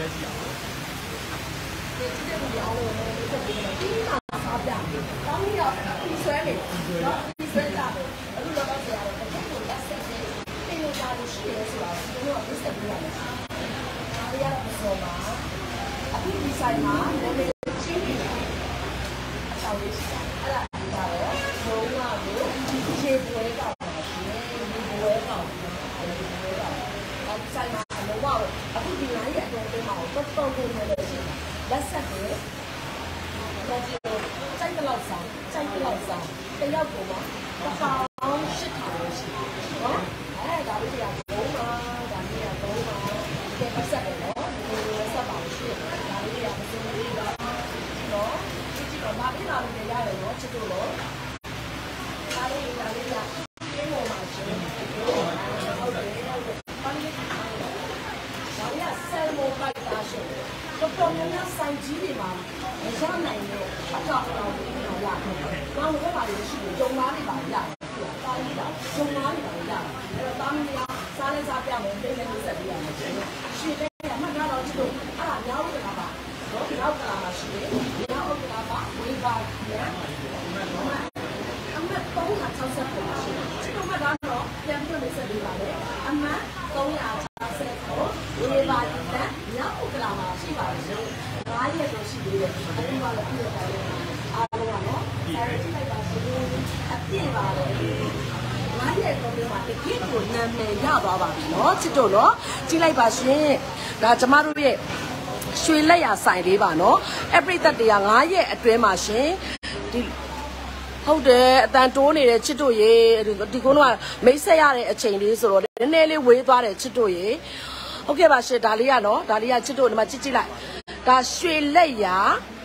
ကြည့်လိုက်ပါရှင်ဒါကျမတို့ရဲ့ရွှေလက်ရဆိုင်လေးပါနော်အဲ့ပြိသက်တရား9ရက်အတွင်းမှာရှင်ဒီဟုတ်တယ်အတန်တိုးနေတဲ့ချစ်တို့ရေဒီကုန်းကမိတ်ဆက်ရတဲ့အချိန်လေးဆိုတော့နည်းနည်းလေးဝေးသွားတယ်ချစ်တို့ရေဟုတ်ကဲ့ပါရှင်ဒါလေးကနော်ဒါလေးကချစ်တို့ဒီမှာကြည့်လိုက်ဒါရွှေလက်ရ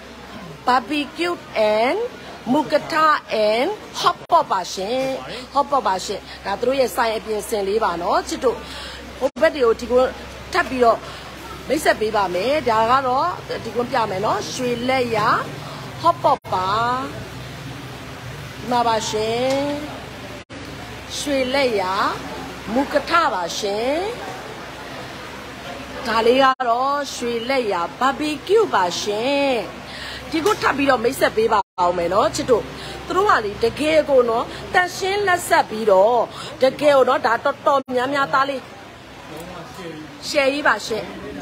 barbecue and Mukata and hot pot ပါရှင် hot pot ပါရှင်ဒါသူတို့ရဲ့ဆိုင်အပြင်ဆင်လေးပါနော်ချစ်တို့ဟိုဘက်တွေကိုဒီကုန်းထပ်ပြီးတော့မိတ်ဆက်ပေးပါမယ်ဒါကတော့ဒီကုန်းပြမယ်နော်ရွှေလက်ရ hot pot ပါမှာပါရှင်ရွှေလက်ရမူကထပါရှင်ဒါလေးကတော့ရွှေလက်ရ barbecue ပါရှင်ဒီကိုထပ်ပြီးတော့မိတ်ဆက်ပေးပါအောင်မယ်နော်ချစ်တို့သူတို့ကလေတကယ်ကိုနော်တန်ရှင်းလက်ဆက်ပြီးတော့တကယ်ကိုနော်ဒါတော်တော်များများသားလေးရှယ်ရေးပါရှင်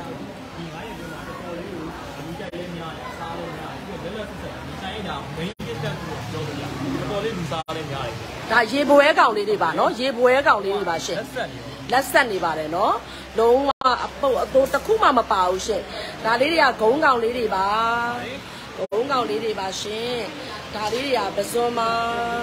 ဒါရေပွဲကောင်လေးတွေပါနော်ရေပွဲကောင်လေးတွေပါရှင်လက်ဆက်နေပါတယ်နော်လုံးဝအပုတ်အတိုးတစ်ခုမှမပါဘူးရှင်ဒါလေးတွေကဂုံးကောင်လေးတွေပါဂုံးကောင်လေးတွေပါရှင်ဒါလေးတွေကပစွန်မှာ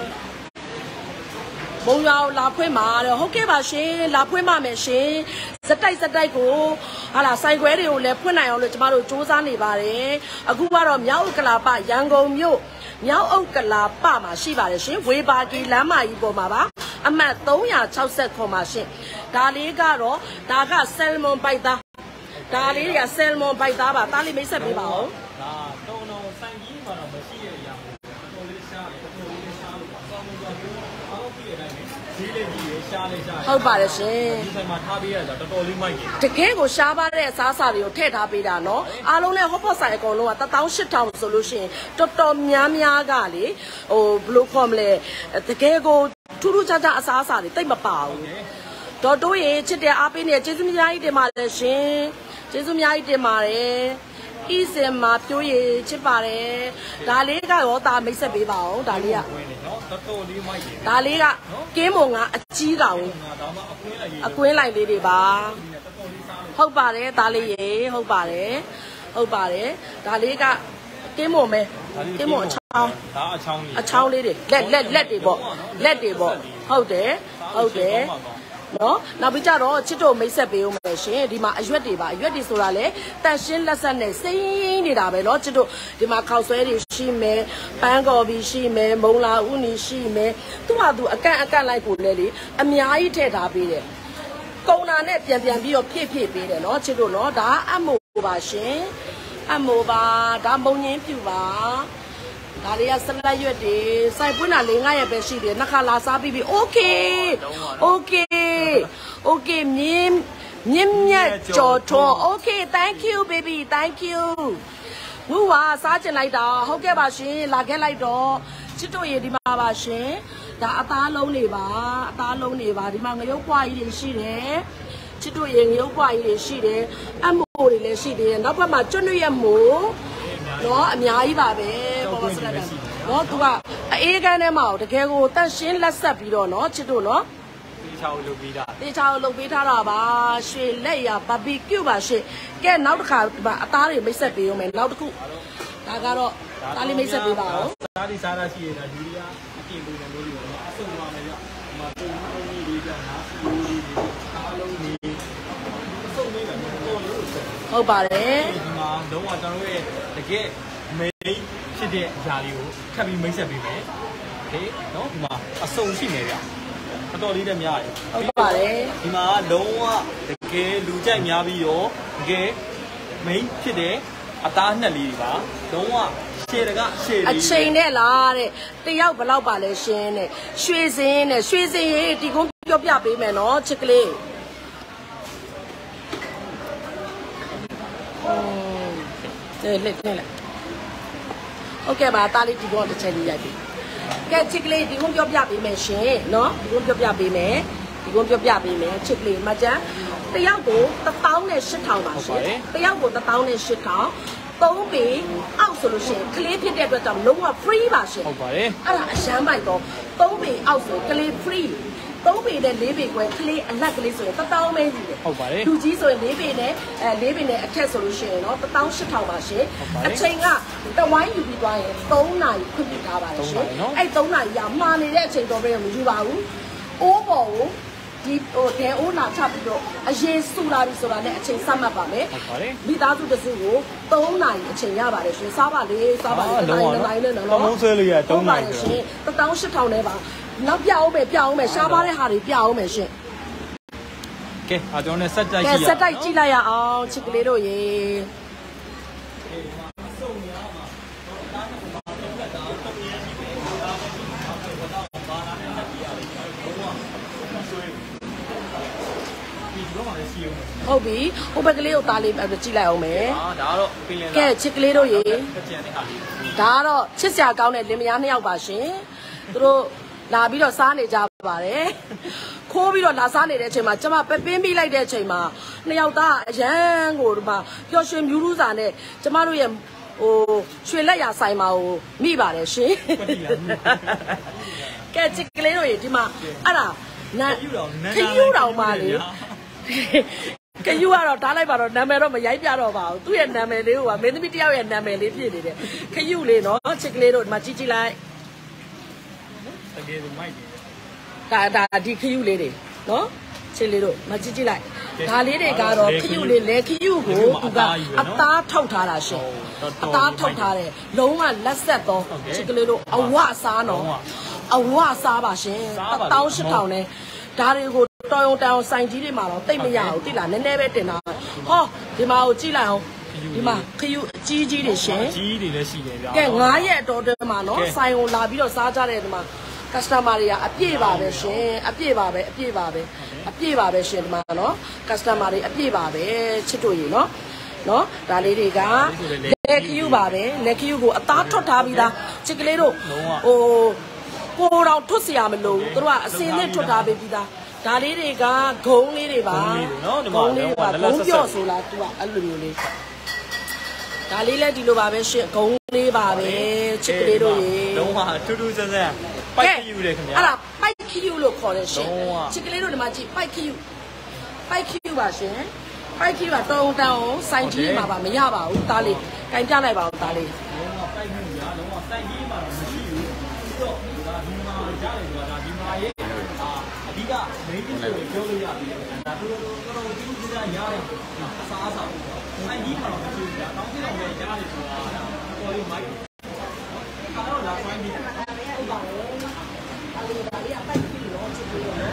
ဘုံရောလာဖွင့်မှာတော့ဟုတ်ကဲ့ပါရှင်လာဖွင့်ပါမယ်ရှင်စတိုက်ကိုဟာလာဆိုင်ခွဲတွေကိုလည်းဖွင့်နိုင်အောင်လို့ကျမတို့စူးစမ်းနေပါတယ်အခုကတော့မြောက်ဥက္ကလာပရန်ကုန်မြို့မြောက်ဥက္ကလာပမှာရှိပါတယ်ရှင်ဝေဘာကီလမ်းမကြီးပေါ်မှာပါအမှတ်360မှာရှင်ဒါလေးကတော့ဒါကဆယ်မွန်ပိုက်သားဒါလေးတွေကဆယ်မွန်ပိုက်သားပါတားလေးမိတ်ဆက်ပေးပါဦးဒါတုံတော်ဆိုင်ကြီးမှာတော့မရှိတဲ့အရာတော်လေးရှားတယ်တော်လေးရှားလို့ပေါ့ဆောင်းလို့ပြောအားလုံးပြည့်တဲ့အတိုင်းဈေးလေးကြီးရှားလေးရှားဟုတ်ပါတယ်ရှင်ဒီဆိုင်မှာထားပေးရတာတော်တော်လေးမိုက်တယ်တကယ်ကိုရှားပါတဲ့အစားအစာတွေကိုထည့်ထားပေးတာနော်အားလုံးလည်းဟော့ပေါ့ဆိုင်အကုန်လုံးက18000ဆိုလို့ရှိရင်တော်တော်များကလေဟိုဘလို့ခေါ်မလဲတကယ်ကိုထူးထူးခြားခြားအစားအစာတွေတိတ်မပါဘူးတော်တိုးရေချစ်တဲ့အားပေးနေကျေးဇူးများကြီးတင်ပါတယ်ရှင်ကျေးဇူးများကြီးတင်ပါတယ်ဤစင်မှာပြိုးရချစ်ပါတယ်ဒါလေးကရောတာမိတ်ဆက်ပေးပါအောင်ဒါလေးကဒါလေးကကင်းမုံကအကြီးကောင်အကွင်းလိုက်လေးတွေပါဟုတ်ပါတယ်ဒါလေးရေဟုတ်ပါတယ်ဒါလေးကကင်းမုံပဲကင်းမုံအချောင်းဒါအချောင်းလေးတွေလက်တွေပေါ့ဟုတ်တယ်နော်နောက်ပြီးကြတော့ချစ်တို့မိတ်ဆက်ပေးဦးမယ်ရှင်ဒီမှာအရွက်တွေပါအရွက်တွေဆိုတာလေတန်ရှင်းလက်ဆက်နဲ့စိမ့်နေတာပဲเนาะချစ်တို့ဒီမှာခောက်ဆွဲတွေရှိမယ်ပန်းကော်ဘီရှိမယ်မုံလာဥနီရှိမယ်သူ့ဟာသူအကန့်လိုက်ကိုလည်းလေအများကြီးထည့်ထားပေးတယ်ကုံနာနဲ့ပြန်ပြီးတော့ဖြည့်ပေးတယ်เนาะချစ်တို့เนาะဒါအမိုးပါရှင်အမိုးပါဒါမုံငင်းပြူပါဒါလေးကဆလတ်ရွက်တွေစိုက်ပွင့်တာ၄-၅ရက်ပဲရှိတယ်နှစ်ခါလာစားပြီးပြီโอเคမြင်းမြင့်မြတ်ကြော်ထွန်း Okay thank you baby thank you ဝူဝါစားကျင်လိုက်တာဟုတ်ကဲ့ပါရှင်လာခဲ့လိုက်တော့ချစ်တို့ရေဒီမှာပါရှင်ဒါအသားလုံးတွေပါအသားလုံးတွေပါဒီမှာငရုတ်ပွားကြီးတွေရှိတယ်ချစ်တို့ရေငရုတ်ပွားကြီးတွေရှိတယ်အမိုးတွေလည်းရှိတယ်နောက်ဘက်မှာကျွတ်ရွက်မိုးနော်အများကြီးပါပဲပေါ်ပါစလိုက်တာနော်သူကအေးကန်းထဲမှာတကယ်ကိုတန့်ရှင်းလက်ဆက်ပြီးတော့နော်ချစ်တို့နော်တေချာကိုလုပ်ပေးတာတေချာကိုလုပ်ပေးထားတာပါရွှေလက်ရဘာဘီကျူပါရှင်ကဲနောက်တစ်ခါအသားတွေမိတ်ဆက်ပေးအောင်မယ်နောက်တစ်ခုဒါကတော့သားလေးမိတ်ဆက်ပေးပါဦးသားလေးစားရရှိရတာယူရီးယားအပြင်ပုံစံမျိုးတွေပေါ့အဆုံပါမယ်ဗျဒီမှာပုံမှန်လေးတွေကြာနားစီလေးတွေအားလုံးတွေအဆုံလေးတယ်ပေါ်လို့ဟုတ်ပါတယ်ဒီမှာလုံးဝကျွန်တော်တို့ရဲ့တကယ်မိတ်ဖြစ်တဲ့အရာလေးကိုထပ်ပြီးမိတ်ဆက်ပေးမယ်โอเคနော်ဒီမှာအဆုံရှိနေဗျအတော်လေးတည်းများတယ်ဟုတ်ပါတယ်ဒီမှာလုံးဝတကယ်လူကြိုက်များပြီးတော့တကယ်မိတ်ဖြစ်တဲ့အသားနှစ်လေးပါလုံးဝရှည်တကရှည်လေးအချိန်နဲ့လားတဲ့တယောက်ဘယ်လောက်ပါလဲရှင်းတဲ့ရွှေစင်းနဲ့ရွှေစင်းရေဒီကုန်းပြောပြပေးမယ်နော်ချစ်ကလေးလက်ဟုတ်ကဲ့ပါသားလေးဒီကုန်းတစ်ချက်လေးရိုက်ပြီကဲချစ်ကလေးဒီကုန်းပြောပြပေးမယ်ရှင်နော်ဒီကုန်းပြောပြပေးမယ်ဒီကုန်းပြောပြပေးမယ်ချစ်ကလေးမကျန်တယောက်ကို18000ပါရှင်တယောက်ကို18000 3ပေအောက်ဆိုလို့ရှိရင်ကလေးဖြစ်တဲ့အတွက်ကြောင့်လုံးဝ free ပါရှင်ဟုတ်ပါတယ်အဲ့ဒါအရှမ်းပိုက်တော့3ပေအောက်ဆိုကလေး free 3ပေနဲ့4ပေကွယ်ကလေးအလက်ကလေးဆိုရင်1000ပဲကြီးတယ်ဟုတ်ပါတယ်လူကြီးဆိုရင်4ပေနဲ့4ပေနဲ့အထက်ဆိုလို့ရှိရင်เนาะ18000ပါရှင်အချိန်ကတဝိုင်းယူပြီးသွားရင်3နာရီခွင့်ပြုထားပါတယ်ရှင်အဲ့3နာရီကမှားနေတဲ့အချိန်တော့ပဲမယူပါဘူးအိုးပေါ်ကိုဒီဟိုတဲအိုးလာချပြီးတော့အရင်ဆူလာပြီဆိုတာနဲ့အချိန်စမှတ်ပါမယ်ဟုတ်ပါတယ်မိသားစုတစုကို3နာရီအချိန်ရပါတယ်ရှင်စားပါလေစားပါလေ2နာရီနဲ့နော်တောင်းဆွဲလို့ရ3နာရီရှင်18000နဲ့ပါနောက်ပြအောင်မယ်ရှားပါတဲ့ဟာတွေပြအောင်မယ်ရှင်ကဲအားကြောင့်နဲ့ဆက်တိုက်ကြည့်ရအောင်ဆက်တိုက်ကြည့်လိုက်ရအောင်ချစ်ကလေးတို့ရေဟုတ်ပြီဟိုဘက်ကလေးကိုသားလေးကြည့်လိုက်အောင်မယ်ဒါကတော့ပင်လယ်ကဲချစ်ကလေးတို့ရေဒါကတော့ချစ်စရာကောင်းတဲ့လင်မယား2ယောက်ပါရှင်သူတို့လာပြီးတော့စားနေကြပါတယ်ခိုးပြီးတော့လာစားနေတဲ့အချိန်မှာကျမပပင်းပြီးလိုက်တဲ့အချိန်မှာ2ယောက်သားအရန်ကိုဒီမှာပျော်ရွှင်မြူးရူးစာနဲ့ကျမတို့ရဲ့ဟိုရွှေလက်ရဆိုင်မှာကိုမိပါတယ်ရှင်ကဲချစ်ကလေးတို့ရေဒီမှာအဲ့ဒါခယူတော်ပါလေကယူကတော့ထားလိုက်ပါတော့နာမည်တော့မရိုက်ပြတော့ပါဘူးသူ့ရဲ့နာမည်လေးကမင်းသမီးတယောက်ရဲ့နာမည်လေးဖြစ်နေတယ်ခယူလေးနော်ချစ်ကလေးတို့ဒီမှာကြည့်ကြည့်လိုက်တကယ်မိုက်တယ်ဒါဒီခယူလေးတွေနော်ချစ်လေးတို့မကြည့်ကြည့်လိုက်ဒါလေးတွေကတော့ခယူလေးလဲခယူကိုသူကအသားထောက်ထားတာရှင်အသားထောက်ထားတယ်လုံးဝလက်ဆက်တော့ချစ်ကလေးတို့အဝစားနော်အဝစားပါရှင်18000နဲ့ဒါတွေကိုတော်ရုံတောင်ဆိုင်ကြီးတွေမှာတော့တိတ်မရဘူးတိလားနည်းနည်းပဲတင်တာဟောဒီမှာကိုကြည့်လိုက်အောင်ဒီမှာခယူအကြီးကြီးတွေရှင်ကြီးတွေလည်းရှိတယ်ဗျာကဲ9ရက်အတော်တည်းမှာနော်ဆိုင်ကိုလာပြီးတော့စားကြတဲ့ဒီမှာ customer တွေကအပြည့်ပါပဲရှင်အပြည့်ပါပဲရှင်ဒီမှာနော် customer တွေအပြည့်ပါပဲချစ်တို့ရေနော်ဒါလေးတွေကလက်ခယူပါပဲလက်ခယူကိုအသားထွက်ထားပြီးသားချစ်ကလေးတို့ဟိုကိုတော်ထွတ်เสียမလို့သူတို့ကအစင်းနဲ့ထွတ်ထားပေးပြီးသားဒါလေးတွေကဂုံးလေးတွေပါဂုံးလေးပါဂုံးပြော့ဆိုလားသူကအဲ့လိုမျိုးလေးဒါလေးလည်းဒီလိုပါပဲရှင့်ဂုံးလေးပါပဲချစ်ကလေးတို့ရေလုံးဝထူးထူးဆန်းဆန်းပိုက်ခယူတယ်ခင်ဗျာအဲ့ဒါပိုက်ခယူလို့ခေါ်တယ်ရှင်ချစ်ကလေးတို့ဒီမှာကြည့်ပိုက်ခယူပါရှင်ပိုက်ခယူကတောင်းစိုင်းကြီးမှာပါမရပါဘူးသားလေးကင်ပြလိုက်ပါဦးသားလေးလုံးဝပိုက်ခယူရလုံးဝစိုင်းကြီးမှာမရှိဘူးပြီးတော့ဒါဒီမှာကြားတယ်ဆိုတာဒါဒီမှာရဲ့အဓိကမိန်းကလေးတွေပြောလို့ရပြီဒါတို့တော်ဒီလိုကြရရတယ်အစားအစာစိုင်းကြီးမှာတော့မရှိဘူးဒါတောင်းကြည့်တော့လည်းကြားတယ်ဆိုတာပေါ်လို့မိုက်ကတော့လာဖိုင်းပြီးဟုတ်ပါဘူးအဲ့ဒီဒါလေးကပိုက်ခယူရောချစ်ကလေးရော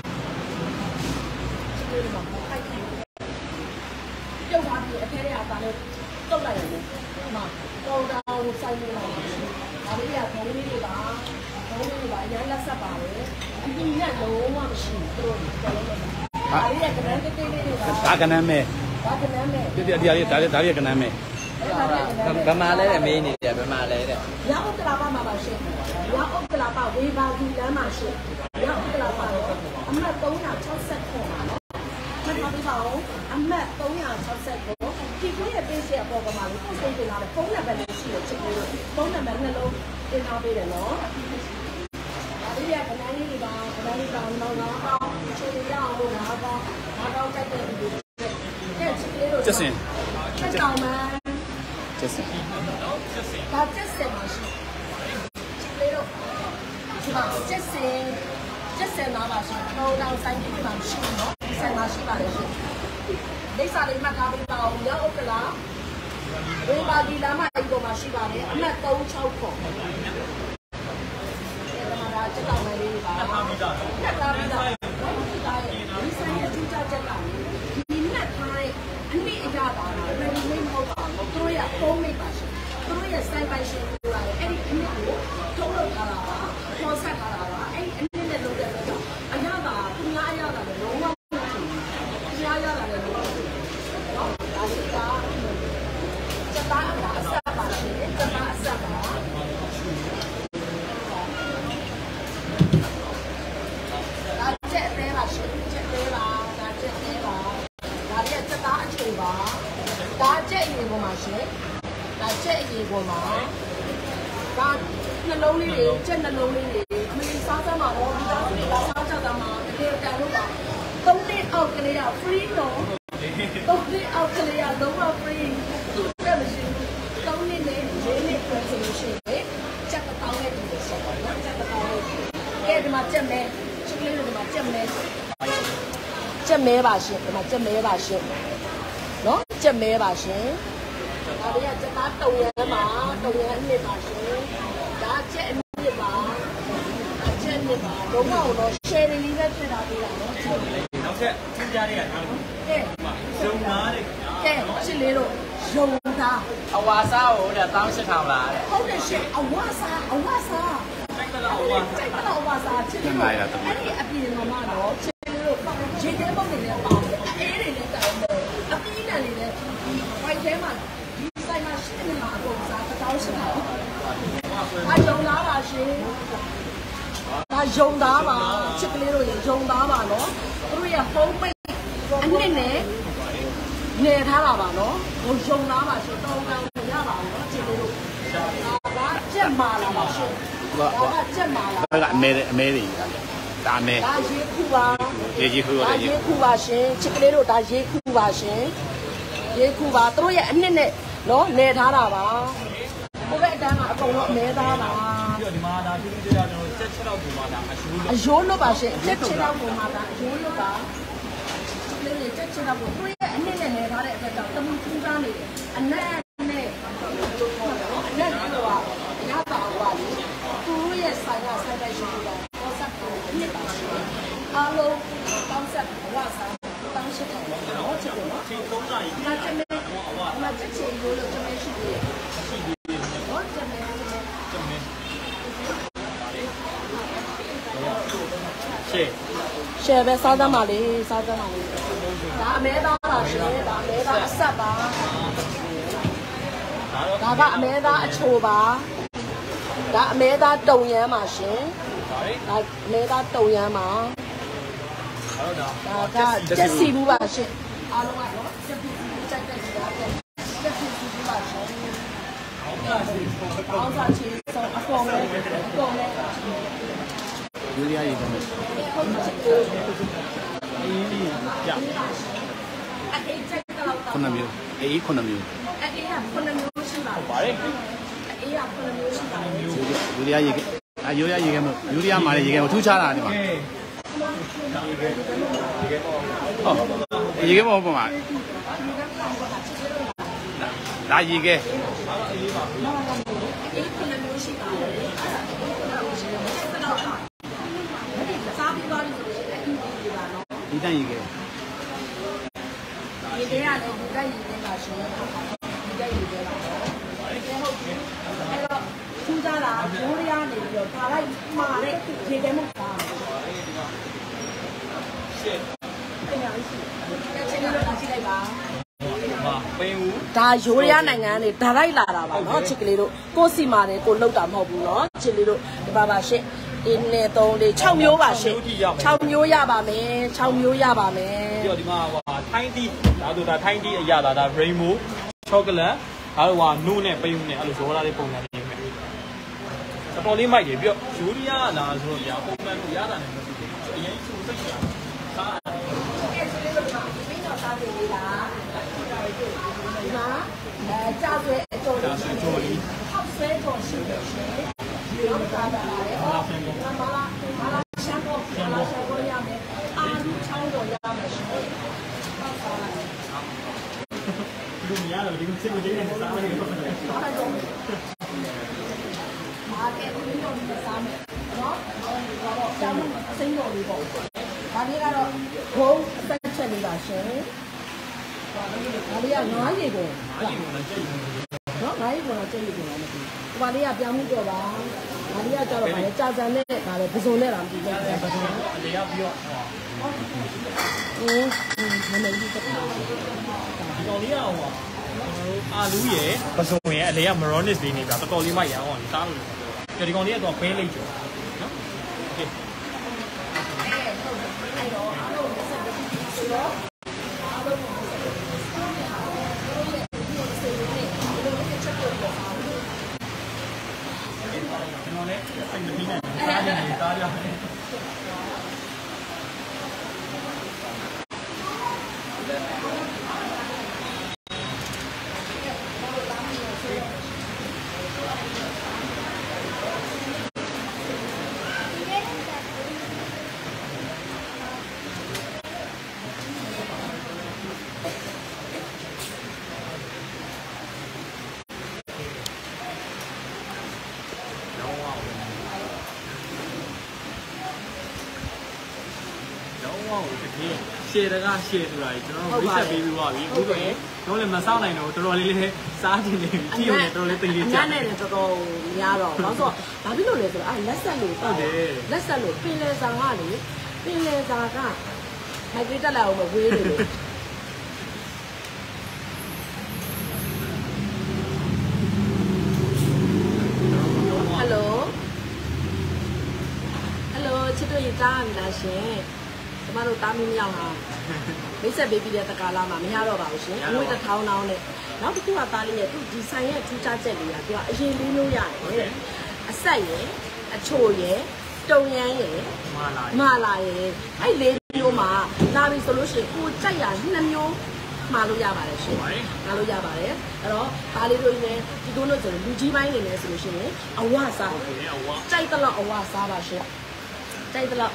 ပြုတ်သွားပြီအထဲထဲကပါလို့တုတ်လိုက်တယ်ဒီမှာတော်တော်ဆိုင်နေလာတယ်ဒါလေးကခေါင်းလေးတွေပါအရင်လက်ဆက်ပါလေအပြင်ကလုံးဝမရှိဘူးသူတို့တော်လုံးဒါကနမ်းမဲဒီဒါလေးကနမ်းမဲဘယ်မှာလဲတဲ့မေးနေတယ်ဘယ်မှာလဲတဲ့ရအောင်ကလာပါမှာပါရှင်ရအောင်ကလာပါဝေဘာဒီလမ်းမှာရှင်ရအောင်ကလာပါတော့အမှတ်360ခေါ်ပါနော်မှတ်ထားပေးပါဦးအမှတ်360ဒီကိုရဲ့ပေးစရာပေါ်ကမှာလို့ပို့ပေးလာတယ်ဖုန်းနံပါတ်လေးရှိတယ်ချစ်လို့ဖုန်းနံပါတ်နှလုံးတင်ထားပေးတယ်နော်ဒီရခဏလေးဒီပါခဏလေးတောင်းတော့ချစ်ရအောင်လို့ငါတော့ကြိုက်တဲ့ဒီတဲ့ချစ်လေးတို့ကျစင်ချက်တောင်းမှကျစင်ဒါချက်စင်မရှိချစ်လေးတို့ဒီမှာချက်စင်လာပါရှင်ဟိုတော့ဆိုင်ကြီးမှာရှိနော်ဆင်လာရှိပါတယ်ရှင်ဒိတ်စာလေးမှတ်ထားပေးပါဦးရောက်ဥက္ကလာဝေပါဒီလာမအိမ်ပေါ်မှာရှိပါတယ်အမှတ်36ခေါ်ဒါမှဒါချက်တောင်းမယ်လေးပါတက်လာပြီးတော့ဒီဆိုင်ရဲ့ကြည့်ကြချက်ကဒီနဲ့ထားတဲ့အနည်းအရာပါလားဘယ်လိုမဟုတ်ပါဘူးတို့ရဖုန်းမိပါရှင်တို့ရဲ့စိုက်ပိုင်ရှင်ပြောရတယ်အဲ့ဒီအနည်းကိုထုတ်လုပ်ထားတာပါပေါ်ဆက်ထားတာပါအဲ့ဒီအနည်းနဲ့လုပ်တဲ့တော့အရာပါသူများအရာပါလည်းလုံးဝမထူဘူးတရားရတာလည်းလုံးဝမထူဘူးနော်ဒါရှိတာချက်သားအဆက်ပါရှင်ချက်သားအဆက်ပါဒါချက်သေးပါရှင်ချက်သေးပါဒါချက်သေးပါဒါပြချက်သားအချိန်ပါဒါချက်အရင်ပေါ်မှာရှင်ဒါချက်အရင်ပေါ်မှာဒါနှလုံးလေးတွေချက်နှလုံးလေးတွေအမေစားသားမှာတော့ဒီသားတွေလာစားကြတာမှာတကယ်တန်လို့ပါ3နှစ်အောက်ကလေးက free တော့3နှစ်အောက်ကလေးကလုံးဝ free တဲ့မရှိဘူး3နှစ်နဲ့4နှစ်ပြန်ဆိုလို့ရှိရင်ချက်တောင်းတဲ့ဒီလိုဆက်ပါနော်ချက်တောင်းတဲ့ကဲဒီမှာချက်မဲချစ်ကလေးတို့ဒီမှာချက်မဲပါရှင်ဒီမှာချက်မဲပါရှင်နော်ချက်မဲပါရှင်ဒါတွေကချက်သားတုံရမ်းမှာတုံရမ်းအနှစ်ပါရှင်ဒါချက်အနှစ်ပါချက်အနှစ်ပါလုံးဝတော့ share လေးပဲဖြစ်တာပေးတာနော်နောက်ထပ်သင်ကြားတွေကထားလို့ကဲရုံသားတဲ့ကဲချစ်လေးတို့ရုံသားအဝါစားကိုတဲ့18000လားတဲ့ဟုတ်တယ်ရှင်အဝါစားတိုက်မလားအဝါစားချစ်လေးတို့အဲ့ဒီအပြင်မှာတော့ချစ်လေးတို့ရေခဲပုံနေနဲ့ပါအေးတွေနဲ့တောင်းတယ်အပီးနဲ့လေးနဲ့ဝိုက်ထဲမှာဒီဆိုင်မှာရှိနေမှာအကုန်စား18000ပါရုံသားပါရှင်ဒါယုံသားပါချစ်ကလေးတို့ရေယုံသားပါနော်သူတို့ရဲ့ဖုန်းပိတ်အနှစ်နဲ့နေထားတာပါနော်ဟိုယုံသားပါရှင်တောင်းတောင်းရပါနော်ချစ်ကလေးတို့ဒါကြက်မာလာပါရှင်ဒါကြက်မာလာဒါကအမဲတွေဒါအမဲဒါရေခုပါရေခုပါရေခုပါရှင်ချစ်ကလေးတို့ဒါရေခုပါရှင်ရေခုပါသူတို့ရဲ့အနှစ်နဲ့နော်နေထားတာပါဘိုးဘက်အတန်းကအကုန်လုံးအမဲသားပါပြီးတော့ဒီမှာဒါသူတို့ကျွန်တော်ချက်ချက်တော့ပုံမှာဒါအယိုးလို့ပါရှင်ချက်ချက်တော့ပုံမှာဒါအယိုးလို့ပါလေးလေးချက်ချက်တော့ပုံသူရဲ့အနှစ်နဲ့နေထားတဲ့အတွက်ကြောင့်တမူထူးသားနေတယ်အနက်နဲ့လို့ခေါ်တယ်နော်အနက်ကတော့ရပါဟွာလေသူရဲ့ဆိုင်ကဆိုင်တိုင်းရှိတာတော့ဆက်တယ်အနှစ်ပါရှင်အားလုံးတောင်းဆက်ဝါစားတောင်းရှိတယ်နော်ချက်တယ်နော်ချိန်3နာရီဒါချက်မဲမချက်ချင်လို့ချက်မဲရှိတယ်ဟုတ်ချက်မဲရှယ်ပဲစားသမ်းပါလေစားသမ်းပါလေဒါအမဲသားပါရှင်ဒါအမဲသားအဆက်ပါဒါကအမဲသားအချိုပါဒါအမဲသားတုံရမ်းပါရှင်ဒါအမဲသားတုံရမ်းပါဒါကချက်စီဘူးပါရှင်အားလုံးကတော့ချက်စီဘူးချက်တဲ့စီပါချက်စီဘူးပါရှင်အောင်းစားချေဆုံးအပေါ်လဲယူရီးယားရေမယ်အေးကြအေးချက်တော့ခုနှစ်မျိုးအေးခုနှစ်မျိုးအေးကခုနှစ်မျိုးရှိပါပါတယ်အေးကခုနှစ်မျိုးရှိပါတယ်ယူရီးယားရေယူရီးယားရေမယ်ယူရီးယားမှာလေရေမယ်ထူးခြားတာဒီမှာရေမယ်ဟုတ်ရေမယ်ပုံမှာဒါရေခဲအေးခုနှစ်မျိုးရှိပါတယ်စားပြီးသွားပြီဆိုရင်အဲ့ဒီဒီပါနော်ဒီတန်ရေခဲရေခဲရတယ်ဒီတက်ရေခဲပါရှင်ဒီတက်ရေခဲပါဟုတ်ကဲ့ဟုတ်ပြီအဲ့တော့ထူးခြားတာဘိုးရနေပြီးတော့ဒါလိုက်မှာတဲ့ရေခဲမှုစားရှင်းပိန်ဦးဒါရိုးရနိုင်ငံနေဒါလိုက်လာတာပါနော်ချစ်ကလေးတို့ကိုစီမာနေကိုလောက်တာမဟုတ်ဘူးနော်ချစ်လေးတို့ဒီပါပါရှင့်ဒီနဲ့3 4 6မျိုးပါရှင့်6မျိုးရပါမယ်6မျိုးရပါမယ်ပြီးတော့ဒီမှာဟိုထိုင်းတီဒါဆိုဒါထိုင်းတီအရာဒါ rainbow chocolate ဒါတော့ဟိုနို့နဲ့ပိန်ဦးနဲ့အဲ့လိုဇောလာလေးပုံစံလေးပဲတော်တော်လေးမိုက်တယ်ပြီးတော့ယူရီးယားလာဆိုတော့ညာပုံမှန်လို့ရတာလည်းမသိဘူးအရင်ချိုးစိတ်ရစားအဲ့ဆိုလေးတို့ဒီမှာဒီတော့စားနေလေးလားဒီမှာကြာဆွဲအတော်လေးဟောက်ဆွဲတော်ရှိတယ်ရှင်ဒီတော့စားတာလေအော်မာလာရှမ်းပေါ်ရမယ်အာလူချောင်းပေါ်ရမယ်ရှင်လူများတော့ဒီကိုစစ်မသေးတဲ့စားမနေတော့ဘူးမာကက်ဒီလိုမျိုးစားမယ်နော်တော့ကျောင်းစိမ့်တော်လေးပေါ့ဒါလေးကတော့ဘုံအသက်ချက်လေးပါရှင်ဒါလေးက9ရေကုန်နော်9ရေကုန်တော့ကျိတ်ရေကုန်တော့မသိဘူးဒီပါလေးကပြောင်းမှုတော့ပါဒါလေးကကြောက်တော့ဗာလေကြာစံနဲ့ဒါလေပစုံနဲ့တာမသိဘူးပစုံအလေးရောက်ပြီးတော့မနေဘူးတက်တာဒီကောင်လေးကဟိုအာလူရယ်ပစုံရယ်အလေးက Maronis လေးနေပြတော်တော်လေးမိုက်ရအောင်စားလို့ဒီကောင်လေးကတော့ဘဲလိုက်ကျော်နော်โอเคအဲ့တော့အားလုံးဆက်ပြီးဆိုတော့အားလုံးကိုကျွန်တော်လည်းစိတ်မပြီးနဲ့စားနေတယ်စားရတယ်ရှယ်တကရှယ်ဆိုတာကြီးကျွန်တော်တို့မိတ်ဆက်ပေးပြီးသွားပြီအခုဆိုရင်တော့လည်းမစောင့်နိုင်တော့တော်တော်လေးလေးစားကြည့်နေပြီကြည့်ရုံနဲ့တော်တော်လေးသိလေးကြာညနေတော်တော်များတော့ဘာလို့ဘာဖြစ်လို့လဲဆိုတော့လက်ဆက်လို့ဟုတ်တယ်လက်ဆက်လို့ပင်လယ်စာကလေပင်လယ်စာကမိုက်ပေးတက်လာအောင်မဝေးနေလို့ဟယ်လိုချစ်တို့ရတားနေတာရှင်ကျမတို့တားမင်းမြောက်ဟာမိတ်ဆက်ပေးပြီးတဲ့တကားလာမှာမရတော့ပါဘူးရှင်အငွေ1000တောင်းနဲ့နောက်တစ်ခုကသားလေးရဲ့သူဒီဆိုင်ရဲ့ထူးခြားချက်တွေကသူကအရင်လေးမျိုးရတယ်အဆက်ရယ်အချိုရယ်တုံရမ်းရယ်မာလာရယ်အဲ့လေးမျိုးမှာလာပြီဆိုလို့ရှိရင်ကိုကြိုက်ရ2မျိုးမှာလို့ရပါတယ်ရှင်မှာလို့ရပါတယ်အဲ့တော့ဒါလေးတို့လည်းဒီကုန်းတို့ဆိုလူကြီးပိုင်းနေလဲဆိုလို့ရှိရင်အဝစားကြိုက်တော့အဝစားပါရှင်ကြိုက်တော့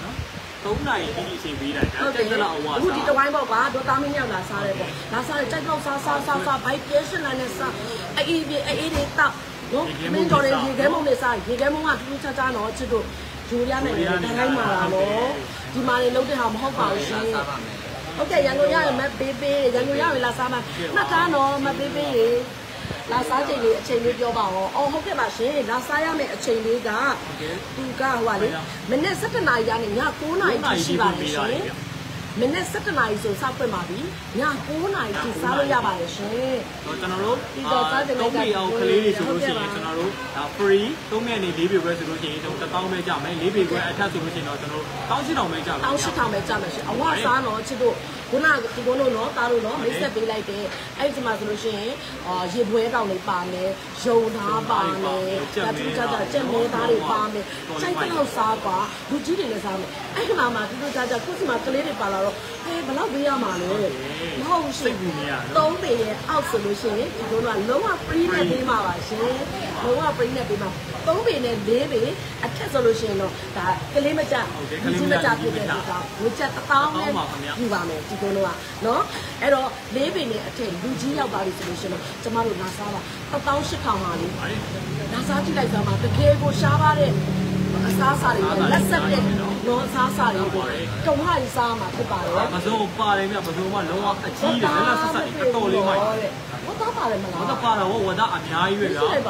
3နာရီတိတိအချိန်ပေးတာဒါတက်တက်လောက်အဝါအခုဒီတဝိုင်းပေါ့ကွာတော့တာမင်းရောက်လာစားတယ်ပေါ့လာစားတယ်ကြိုက်တော့စားဘိုက်ပြဲရှင်လာနေစားအေးတွေတောက်နော်မင်းတော်ရေခဲမုံနဲ့စားရေခဲမုံကထူးခြားခြားတော့ချစ်တို့ဂျိုးရနိုင်တယ်တိုင်းမှာလာတော့ဒီမှာနေလုံးတဲ့ဟာမဟုတ်ပါဘူးရှင်ဟုတ်ကဲ့ရန်ကုန်ရရင်မပေးပေးရန်ကုန်ရရင်လာစားမှာမှတ်သားတော့မပေးပေးရေလာစားချိန်လေးအချိန်လေးပြောပါဦး။အော်ဟုတ်ကဲ့ပါရှင်။လာစားရမယ့်အချိန်လေးကသူကဟိုပါလေမနေ့7နာရီကနေည9နာရီထိရှိပါတယ်ရှင်။မနေ့7နာရီဆိုစပွင့်ပါပြီ။ည9နာရီထိစားလို့ရပါတယ်ရှင်။တော့ကျွန်တော်တို့ဒီတော့စားတဲ့3ပေအောင်ကလေးတွေဆိုလို့ရှိရင်ကျွန်တော်တို့ဒါ free 3ရက်နေ4ပေခွဲဆိုလို့ရှိရင်ကျွန်တော်1000ပဲကြမယ်4ပေခွဲအထက်ဆိုလို့ရှိရင်တော့ကျွန်တော်1800ပဲကြမယ် 1800ပဲကြမယ်ရှင်။အဝစားတော့ချစ်တို့ခုနကဒီကုန်းတို့နော်တားလို့နော်မိတ်ဆက်ပေးလိုက်တယ်အဲ့ဒီမှာဆိုလို့ရှိရင်ရေပွဲတောင်လေးပါမယ်ရုံသားပါမယ်တတူကြကြကြက်မဲသားတွေပါမယ်စိုက်တော့စားပါလူကြီးတွေလည်းစားမယ်အဲ့ဒီမှာတူတူကြကြခုစီမှာကလေးတွေပါလာတော့ဘယ်လောက်ပေးရမှာလဲမဟုတ်ရှိ3ပေရဲ့အောက်ဆိုလို့ရှိရင်ဒီကုန်းကလုံးဝ free နဲ့ပေးမှာပါရှင်လုံးဝ free နဲ့ပေးမှာ3ပေနဲ့4ပေအထက်ဆိုလို့ရှိရင်တော့ဒါကလေးမကြလူကြီးမကြဖြစ်တဲ့ဒီကောင်ဝချက်1000နဲ့ယူပါမယ်ဒီကုန်းကနော်အဲ့တော့4ပေနဲ့အထက်လူကြီးရောက်ပါပြီဆိုလို့ရှိရင်တော့ကျမတို့လာစားပါ18000ပါလေလာစားကြည့်လိုက်စမ်းပါတကယ်ကိုရှားပါတဲ့အစားအစာတွေလက်ဆက်တဲ့နော်အစားအစာတွေတုံးဟာကြီးစားမှာဖြစ်ပါတယ်မစိုးပါတယ်မြတ်မစိုးမလုံးဝအကြီးတယ်လက်ဆက်ဆက်တော်တော်လေးမိုက်ဝတ်သားပါတယ်မလားဝတ်သားပါတော့ဝတ်သားအများကြီးပဲဗျာ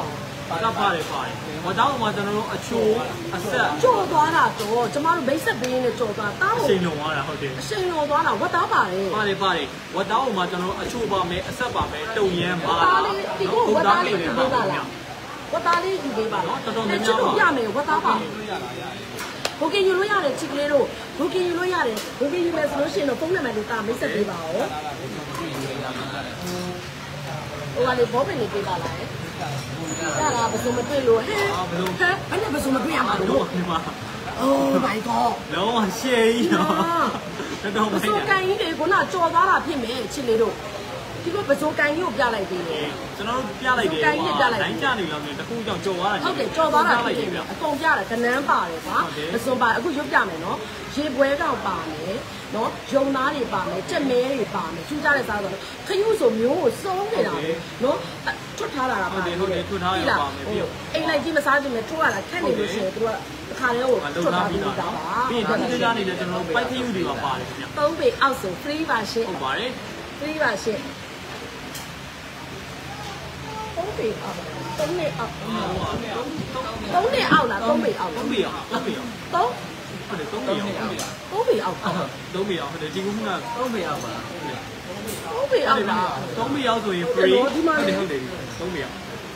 ပါတယ်ဝတ်သားမှာကျွန်တော်တို့အချိုးအဆက်ကြော်သွားတာတော့ကျမတို့မိတ်ဆက်ပေးနေကြော်သွားတာအချိန်လုံးသွားတာဟုတ်တယ်အချိန်လုံးသွားတာဝတ်သားပါတယ်ပါတယ်ဝတ်သားမှာကျွန်တော်တို့အချိုးပါမယ်အဆက်ပါမယ်တုံရမ်းပါဝတ်သားလေးဒီကိုဝတ်သားလေးယူပေးပါလားဝတ်သားလေးယူပေးပါနော်တော်တော်များများပါပြမယ်ဝတ်သားပါဘိုကင်ယူလို့ရတယ်ချစ်ကလေးတို့ဘိုကင်ယူလို့ရတယ်ဘိုကင်ယူမယ်ဆိုလို့ရှိရင်တော့ဖုန်းနံပါတ်လေးတာမိတ်ဆက်ပေးပါဦးဟိုကလေဘောပင်လေးပေးပါလားအဲ့ဒါဘယ်လိုမတွေ့လို့ဟဲ့အဲ့ဒါဘယ်လိုမတွေ့ရမှာလို့Oh my god လုံးဝရှေ့ကြီးတော့တော်မိုက်ဆိုကန်ကြီးတွေကကြော်သွားတာဖြစ်မယ်ချစ်လေးတို့ဒီလိုပစိုးကန်ကြီးကိုပြလိုက်သေးတယ်ကျွန်တော်တို့ပြလိုက်တယ်လိုင်းကြနေလောက်နေတခုကြောင့်ကြော်သွားတာဟုတ်တယ်ကြော်သွားတာဖြစ်တယ်အကုန်ပြတယ်ကနန်းပါတယ်ကွာပစိုးပါအခုရုပ်ပြမယ်နော်ရေပွဲကောင်ပါမယ်နော်ယုံသားတွေပါမယ်ကြက်မဲတွေပါမယ်ထူးခြားတဲ့စားဆိုတော့ခရုဆိုမျိုးကိုစုံးနေတာနော်ထွတ်ထားတာပါအိမ်လိုက်ကြီးမစားကြည့်မယ်ထိုးရတာခက်နေလို့ရှိရင်သူကခါလေးကိုထွတ်ထားပြီးတာပါပြီးရင်ဒီကြားနေတယ်ကျွန်တော်တို့ပိုက်ခရုတွေပါပါတယ်ခင်ဗျ 3ပေအောက်ဆို free ပါရှင်းဟုတ်ပါတယ် free ပါရှင်း3ပေအောက်3နဲ့အောက်3နဲ့အောက်လား3ပေအောက် 3ပေအောက်3ပေအောက် 3 ဟုတ်တယ်3ပေအောက် 3ပေအောက် 3ပေအောက်ဟုတ်တယ်ဒီကုန်းက3ပေအောက်ပါ 3ပေအောက်လား 3ပေအောက်ဆိုရင် free ဟုတ်တယ်3ပေအောက်3ပေ3ပေ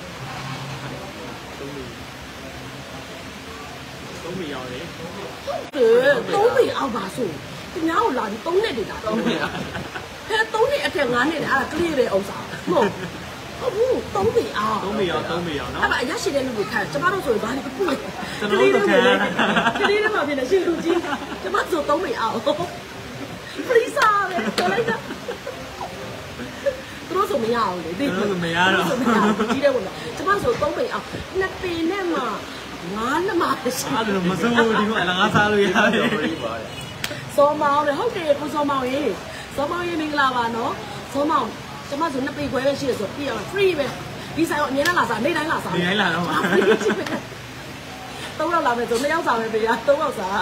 အောက်လေ 3ပေအောက်ပါဆိုသူများကိုလာပြီး3နှစ်တွေတာ3နှစ်ဟဲ့3နှစ်အထက်9နှစ်တယ်အဲ့ဒါကလေးပဲဥစ္စာဟုတ်ဟုတ်3ပေအောက် 3ပေအောက်3ပေအောက်နော်အဲ့ဒါအရရှိတဲ့လူတွေခံကျမတို့ဆိုရင်ဘာလဲပူလေကျွန်တော်တို့ခံကလေးတွေမှာဖြစ်နေရှိလူကြီးကျမဆို3ပေအောက်ဖရီစာပဲတော်လိုက်တာသူတို့ဆိုမရအောင်လေသူတို့မရတော့ကြီးတယ်ပေါ့နော်ကျမဆို3ပေအောက်2ပေနဲ့မှ9နှစ်မှရှိအဲ့ဒါမစိုးဘူးဒီမှာငါစားလို့ရတယ်စောမောင်းလေဟုတ်တယ်ကိုစောမောင်းရေစောမောင်းရေမင်္ဂလာပါနော်စောမောင်းကျမဆို2ပေခွဲပဲရှိတယ်ဆိုပြရမှာ free ပဲဒီဆိုင်ကအများနဲ့လာစားနေ့တိုင်းလာစားနေ့တိုင်းလာတော့မှာ 3ယောက်လာမယ်ဆို2ယောက်စားမယ်ပြရ3ယောက်စား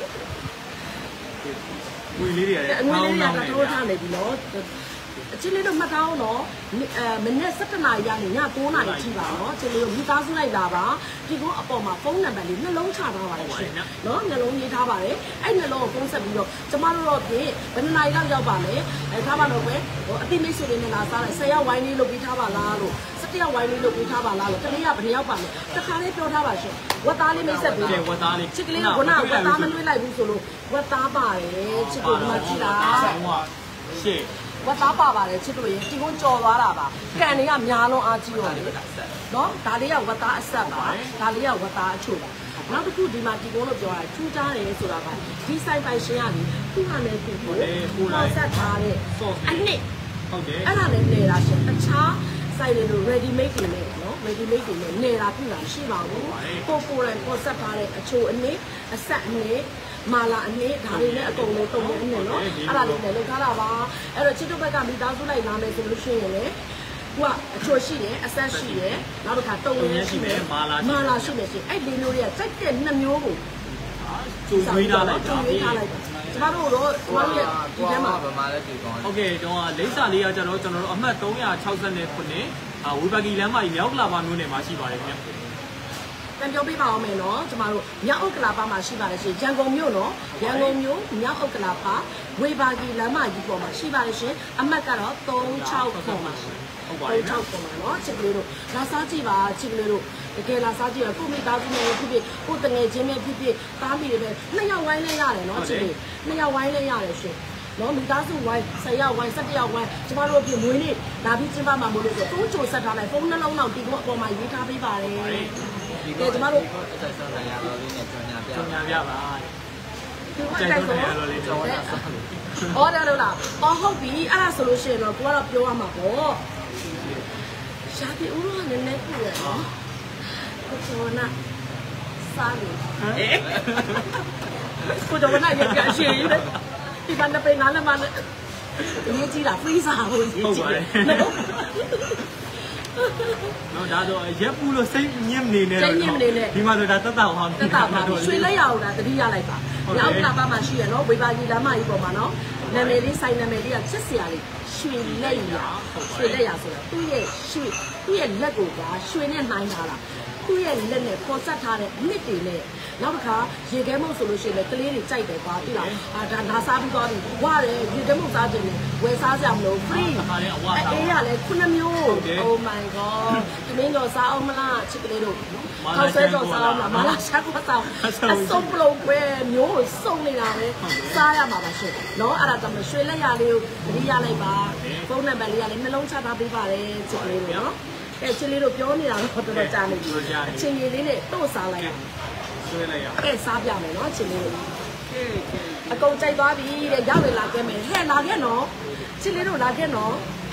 ငွေလေးတွေရတယ်ငွေလေးတွေကတိုးထားနေပြီနော်အချင်းလေးတို့မှတ်ထားအောင်နော်မနေ့7 နာရီကနေည9 နာရီထိပါနော်အချင်းလေးတို့မိသားစုလိုက်လာပါဒီကအပေါ်မှာဖုန်းနံပါတ်လေးနှလုံးချထားပါတယ်ရှင်နော်နှလုံးရေးထားပါတယ်အဲ့နှလုံးကိုဖုန်းဆက်ပြီးတော့ကျမတို့တော့ဖြင့်ဘယ်နှစ်နာရီလောက်ရောက်ပါလဲအဲထားပါတော့ကွယ်အတိမိတ်ဆွေတွေနဲ့လာစားလိုက်10ယောက်ဝိုင်းလေးလုပ်ပြီးထားပါလားလို့17ယောက်ဝိုင်းလေးလုပ်ပြီးထားပါလားလို့တနေ့ကဘယ်နှစ်ယောက်ပါလဲတခါလေးပြောထားပါရှင်ဝတ်သားလေးမိတ်ဆက်ပြီးဝတ်သားလေးချစ်ကလေးကဝတ်သားမလွှဲလိုက်ဘူးဆိုလို့ဝတ်သားပါတယ်ချစ်ကိုဒီမှာကြည့်လားရှေ့ဝတ်သားပါပါတယ်ချစ်တို့ရေဒီကုန်းကြော်သွားတာပါကန်တွေကများလုံးအားကြီးရောလေနော်ဒါလေးကဝတ်သားအဆက်ပါဒါလေးကဝတ်သားအချို့ပါနောက်တစ်ခုဒီမှာဒီကုန်းလို့ပြောတာထူးခြားတယ်ဆိုတာကဒီဆိုင်ပိုင်ရှင်ကလေသူ့ဟာနဲ့သူ့ကိုပေါ်ဆက်ထားတဲ့အနှစ်ဟုတ်တယ်အဲ့ဒါလည်းနေတာရှင်တခြားဆိုင်တွေလို့ ready made တွေနဲ့နော် ready made တွေနဲ့နေတာပြတာရှိပါဘူးကိုကိုယ်တိုင်ပေါ်ဆက်ထားတဲ့အချို့အနှစ်အဆက်အနှစ်မာလာအနှစ်ဒါတွေနဲ့အကုန်လုံးတုံးနေနေနော်အဲ့ဒါလေးလည်းလုပ်ထားတာပါအဲ့တော့ချစ်တို့ဘက်ကမိသားစုလိုက်လာမယ်ဆိုလို့ရှိရင်လေသူကအချို့ရှိတယ်အဆက်ရှိတယ်နောက်တစ်ခါတုံးနေရှိတယ်မာလာရှိမယ်ရှင်အဲ့ဒီမျိုးတွေကစိုက်တဲ့2မျိုးကိုကျိုးသွေးထားလိုက်တာကျမတို့တော့ကျမတို့ရဲ့ဒီထဲမှာဗမာလည်းဒီကောင်းโอเคတော့လိမ့်စာလေးကကျတော့ကျွန်တော်တို့အမှတ်369ဝေဘာဂီလမ်းမကြီးမြောက်ကလာပါမျိုးနယ်မှာရှိပါတယ်ခင်ဗျပြန်ပြောပြပါအောင်မယ်နော်ကျမတို့မြောက်ဥက္ကလာပမှာရှိပါတယ်ရှင်ရန်ကုန်မြို့နော်ရန်ကုန်မြို့မြောက်ဥက္ကလာပဝေဘာဂီလမ်းမကြီးပေါ်မှာရှိပါတယ်ရှင်အမှတ်ကတော့369ပါရှင်ဟုတ်ပါတယ် 369ပါနော်ချစ်ကလေးတို့လာစားကြည့်ပါချစ်ကလေးတို့တကယ်လာစားကြည့်ရကိုမိသားစုနဲ့ဖြစ်ဖြစ်ကိုတငယ်ချင်းနဲ့ဖြစ်ဖြစ်သားမိတွေပဲ2ယောက်ဝိုင်းလဲရတယ်နော်ချစ်လေး2ယောက်ဝိုင်းလဲရတယ်ရှင်နော်မိသားစုဝိုင်း10ယောက်ဝိုင်း17ယောက်ဝိုင်းကျမတို့အပြင်မွေးနေ့လာပြီးကျင်းပမှာမို့လို့ဆိုသုံးချိုဆက်ထားလိုက်ဖုန်းနှလုံးလောက်တီးဖို့အပေါ်မှာရေးထားပေးပါတယ်ဒီကကျမတို့ဆက်ဆက်ရရတော့လေးနဲ့ကြော်ညာပြပါဒီကတိုက်ဆိုအော်ဒါလို့လားအော်ဟုတ်ပြီအဲ့ဒါဆိုလို့ရှိရင်တော့ကိုကတော့ပြောရမှာပေါ့ရှားပြီဦးကလည်းနည်းနည်းပြည့်ရနော်ကိုကျော်နာစားလို့ကိုကျော်နာရပြရှိရင်ဒီဘန်တပိန်နားလည်းမနဲ့ရေးကြည့်တာ free စာဟိုရေးကြည့်တယ်နော်ဒါတော့ရက်ပူလို့စိတ်ညစ်နေနေတော့ဒီမှာဆိုတာတက်တာဟောင်းတက်တာပါရွှေလက်ရအောင်ဒါတတိရလိုက်ပါမြောက်ကလာပါမှရှိရနော်ဝေဘာကြီးလမ်းမကြီးပေါ်မှာနော်နာမည်လေးဆိုင်နာမည်လေးကချစ်စရာလေးရွှေလက်ရဆိုတာသူ့ရဲ့လက်ကိုကရွှေနဲ့နှိုင်းထားတာသူ့ရဲ့လက်နဲ့ပေါ်ဆက်ထားတဲ့နှစ်တွေနဲ့နောက်တစ်ခါရေခဲမုတ်ဆိုလို့ရှိရင်လည်းကလေးတွေကြိုက်တယ်ကွာပြီလားဒါနာစားပြီးသွားပြီဝရတယ်ရေခဲမုတ်စားခြင်းနဲ့ဝယ်စားကြမလို့ free အေးရလဲ9မျိုး oh my god ဒီမင်းတို့စားအောင်မလားချစ်ကလေးတို့ခေါက်ဆွဲတော့စားအောင်မလားရှာကွာစားအစုံပလုံးပဲမျိုးကိုစုံနေတာပဲစားရမှာပါရှင်နော်အဲ့ဒါကြောင့်ရွှေလက်ရလေးကိုတတိယလိုက်ပါဖုန်းနံပါတ်လေးကလည်းနှလုံးချထားပေးပါတယ်ချစ်ကလေးတို့နော်အဲချစ်လေးတို့ပြောနေတာတော့တော်တော်ကြာနေပြီအချိန်ကြီးလေးနဲ့တို့စားလိုက်ဆွဲလိုက်ရအဲစားပြမယ်နော်ချစ်လေးတို့အကုန်ကြိုက်သွားပြီတဲ့ရောက်ရလာခဲ့မယ်ဟဲ့လာခဲ့နော်ချစ်လေးတို့လာခဲ့နော်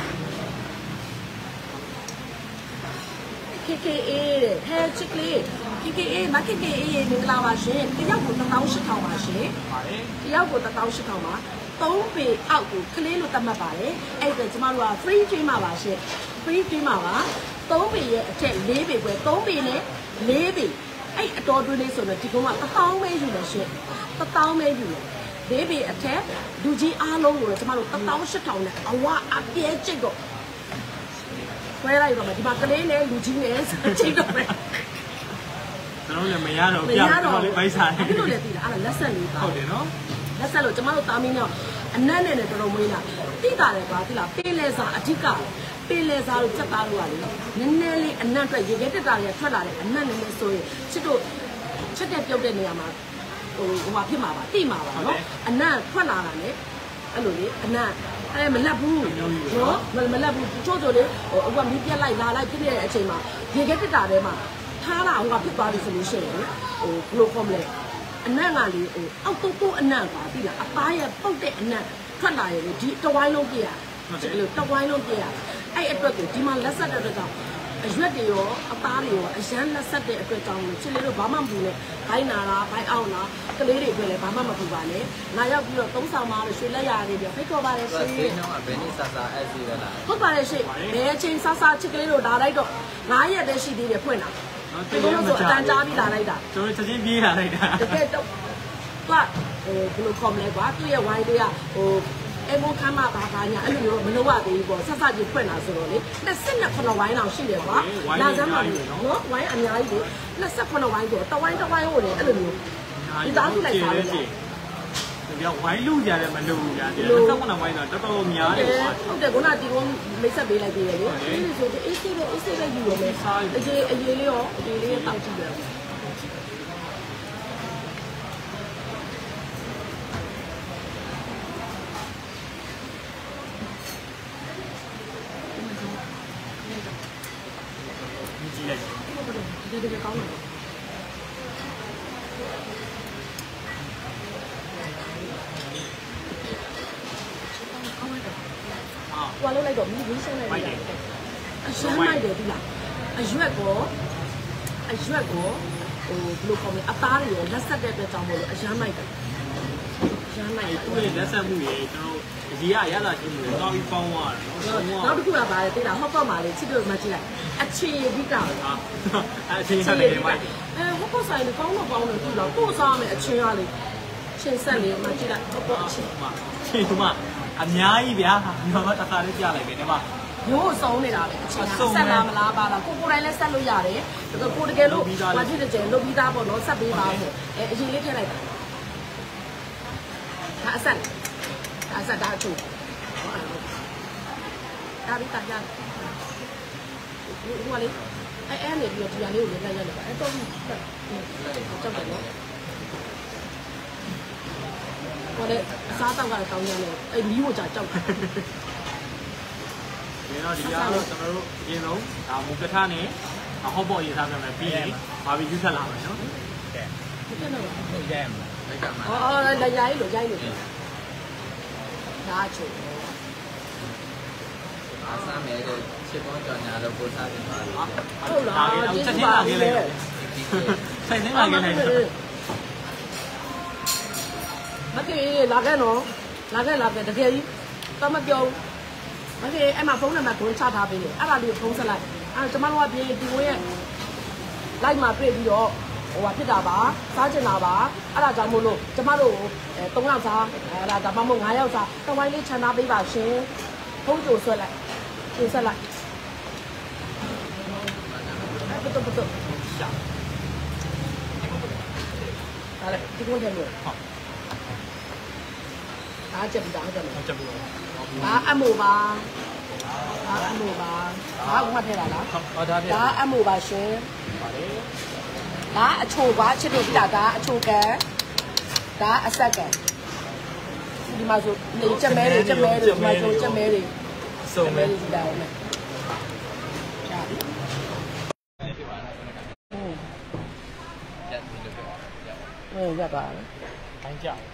KKA တဲ့ဟဲ့ချစ်ကလေး KKA မ KKA မင်္ဂလာပါရှင်တယောက်ကို18000ပါရှင်ပါတယ်တယောက်ကို18000ပါ3ပေအောက်ကိုကလေးလို့သတ်မှတ်ပါတယ်အဲ့ဒါကျမတို့က free ကျွေးမှာပါရှင် free ကျွေးမှာပါ3ပေရဲ့အထက်4ပေပဲ3ပေနဲ့4ပေအဲ့အတော်တွင်းလေးဆိုတော့ဒီကောင်က1000ပဲယူလို့ရှင်1000ပဲယူလို့4ပေအထက်လူကြီးအားလုံးကိုကျမတို့18000နဲ့အဝအပြဲကျိတ်တော့ခွဲလိုက်တော့မှဒီမှာကလေးနဲ့လူကြီးနဲ့ကျိတ်တော့မယ်ကျွန်တော်လည်းမရတော့ပြတော့လေးပိုက်စားတယ်အဲ့လိုလည်းသိတာအဲ့ဒါလက်ဆက်လေးပါဟုတ်တယ်နော်လက်ဆက်လို့ကျမတို့တာမင်းတော့အနက်နဲ့တော်တော်မွေးလာတိတာတယ်ကွာသိလားပင်လေစာအဓိကပင်လေစာလို့စက်သားလို့ကလေနည်းနည်းလေးအနက်အတွက်ရေခဲတက်တာတွေထွက်လာတယ်အနက်နည်းနည်းဆိုရင်ချစ်တို့ချက်တဲ့ပြုတ်တဲ့နေရာမှာဟိုဟာဖြစ်မှာပါတိမှာပါနော်အနက်ထွက်လာတာလေအဲ့လိုလေအနက်အဲ့မလက်ဘူးနော်မလက်ဘူးချို့ချို့လေဟိုအခုကမီးပြက်လိုက်လာလိုက်ဖြစ်နေတဲ့အချိန်မှာရေခဲတက်တာထဲမှာထားတာဟိုကဖြစ်သွားပြီဆိုလို့ရှိရင်ဟိုဘယ်လိုခေါ်မလဲအနက်ကလေဟိုအောက်တုတ်အနက်ပါပြီလားအသားရဲ့ပုတ်တဲ့အနက်ထွက်လာရင်ဒီတဝိုင်းလုံးပြရဒီလိုတဝိုင်းလုံးပြရအဲ့အတွက်ကိုဒီမှာလက်ဆက်တဲ့အတွက်ကြောင့်အရွက်တွေရောအသားတွေရောအရန်လက်ဆက်တဲ့အတွက်ကြောင့်ချစ်လေးတို့ဘာမှမပူနဲ့ဘိုင်းနာလားဘိုင်းအောင်လားကလေးတွေအတွက်လည်းဘာမှမပူပါနဲ့လာရောက်ပြီးတော့သုံးဆောင်ပါလို့ရွှေလက်ရတွေပြီးဖိတ်ခေါ်ပါတယ်ရှင်ဆေးနှောင်းကဘယ်နည်းဆဆအဲ့စီလဲလားဟုတ်ပါတယ်ရှင်ဘယ်အချိန်ဆဆချစ်ကလေးတို့လာလိုက်တော့9ရက်တည်းရှိသေးတယ်ဖွင့်တာဒီလိုဆိုအတန်ကြားပြီးလာလိုက်တာကျွန်တော်ချက်ချင်းပြေးလာလိုက်တာတကယ်တော့ဟိုဘယ်လိုခေါ်မလဲကွာသူ့ရဲ့ဝိုင်းတွေကဟိုအမိုးခမ်းမဘာညာအဲ့လိုမျိုးမလုပ်ရသေးဘူးပေါ့ဆက်စကြီးဖွင့်လာဆိုတော့လေ29ဝိုင်းတောင်ရှိတယ်ကွာလာစမ်းပါနော်ဝိုင်းအများကြီးကို29ဝိုင်းကိုတဝိုင်းကိုလေအဲ့လိုမျိုးဒီသားစုလိုက်စားတယ်ဒီကဝိုင်းလူကြတယ်မလုပ်ဘူးကြာတယ်29ဝိုင်းတော့တော်တော်များတယ်ကွာဟုတ်တယ်ခုနဒီကုန်းမိတ်ဆက်ပေးလိုက်သေးတယ်လေဒီဆိုအေးဆေးပဲယူရမယ်အရေးလေးရောအရေးလေးတောက်ကြည့်တယ်တကယ်ကောင်းတယ်ဟိုလုံးလိုက်တော့မီးရှင်းလိုက်တယ်အရှမ်းလိုက်တယ်ဒီလားအရွက်ကိုဟိုဘယ်လိုခေါ်မလဲအသားတွေရောလက်ဆက်တဲ့အတွက်ကြောင့်မို့လို့အရှမ်းလိုက်တယ်ရှမ်းလိုက်သူ့ရဲ့လက်ဆက်မှုတွေကျွန်တော်ဒီကရလာချင်းမျိုးတော့ပြီးပေါင်းသွားတယ်နောက်တစ်ခုကပါတယ်သိလားဟော့ပေါ့မှာလေချစ်တို့မှကြည့်လိုက်အခြေအဓိကအခြေရတယ်မိုက်ဟော့ပေါ့ဆိုင်ကောင်းတော့ကောင်းတယ်သူ့တော့ကိုယ်စားမယ်အချင်းရလေချင်းဆက်လေးမှကြည့်လိုက်ဟော့ပေါ့အချင်းမှအများကြီးဗျာကျွန်တော်တခါလေးပြလိုက်တယ်ဒီမှာရိုးစုံနေတာလေအချင်းဆက်လာမလားပါလားကိုတိုင်းလည်းဆက်လို့ရတယ်ကိုတကယ်လို့မကြည့်တဲ့ကျန်လုပ်ပြီးသားပေါ့နော်ဆက်ပေးပါဆိုအရင်လေးထည့်လိုက်တာဒါအဆက်ဒါအချို့ဒါပြီးတာကြဟိုလေအဲ့နေပြီးတော့ဒီဟာလေးကိုလည်းလိုက်ရတယ်အဲ့တော့ကြောက်တယ်နော်ဟိုလေအစားတောက်ကလည်းတောင်းရတယ်အဲ့မီးကိုကြောက်တယ်ဒီတော့ဒီကတော့ကျွန်တော်တို့အရင်ဆုံးဒါမူကထနဲ့ဟော့ပေါ့ရေးစားပြမယ်ပြီးရင်ဘာဘီကျူးဆက်လာမယ်နော်ကဲဒီကတော့ဟုတ်ကြရမှာလိုက်ကမှာလက်ရိုင်းလို့ဒါအချို့အားစားမယ်တဲ့ချစ်ပေါင်းကြော်ညာလို့ပို့စားတင်ပါလို့ဟုတ်လားချက်ချင်းလာခဲ့လိုက်ဆိုင်နေလာခဲ့လိုက်မကေလာခဲ့နော်လာခဲ့တကယ်ကြီးတော့မပြောမကေအဲ့မှာဖုန်းနံပါတ်ကိုချထားပေးတယ်အဲ့ဒါလေးကိုဖုန်းဆက်လိုက်အဲ့ကျမတို့ကပြင်ဒီဝင်းရဲ့လိုက်မှာတွေ့ပြီးတော့ဟိုဖြစ်တာပါစားချင်တာပါအဲ့ဒါကြောင့်မို့လို့ကျမတို့3ယောက်စားအဲ့ဒါမှမဟုတ်5ယောက်စားတဝိုင်းလေးခြံသားပေးပါရှင်ဖုံးကြိုဆွဲလိုက်ကြိုဆက်လိုက်不懂下好嘞ဒီကုန်းတယ်လို့ဟုတ်အားချက်ပြီးတော့ဟုတ်တယ်လို့ချက်ပြီးတော့ဒါအမိုပါဒါအမိုပါဒါဥမထဲတာလားဟုတ်ဒါထဲဒါအမိုပါရှင်ပါတယ်ဒါအချိုပါချစ်တို့ပြတာဒါအချိုကန်ဒါအဆက်ကန်ဒီမှာဆိုလေချက်မဲတွေဒီမှာဆိုချက်မဲတွေစုံမဲတွေဒါအောင်မယ်ရပါလား။တိုင်းကြ။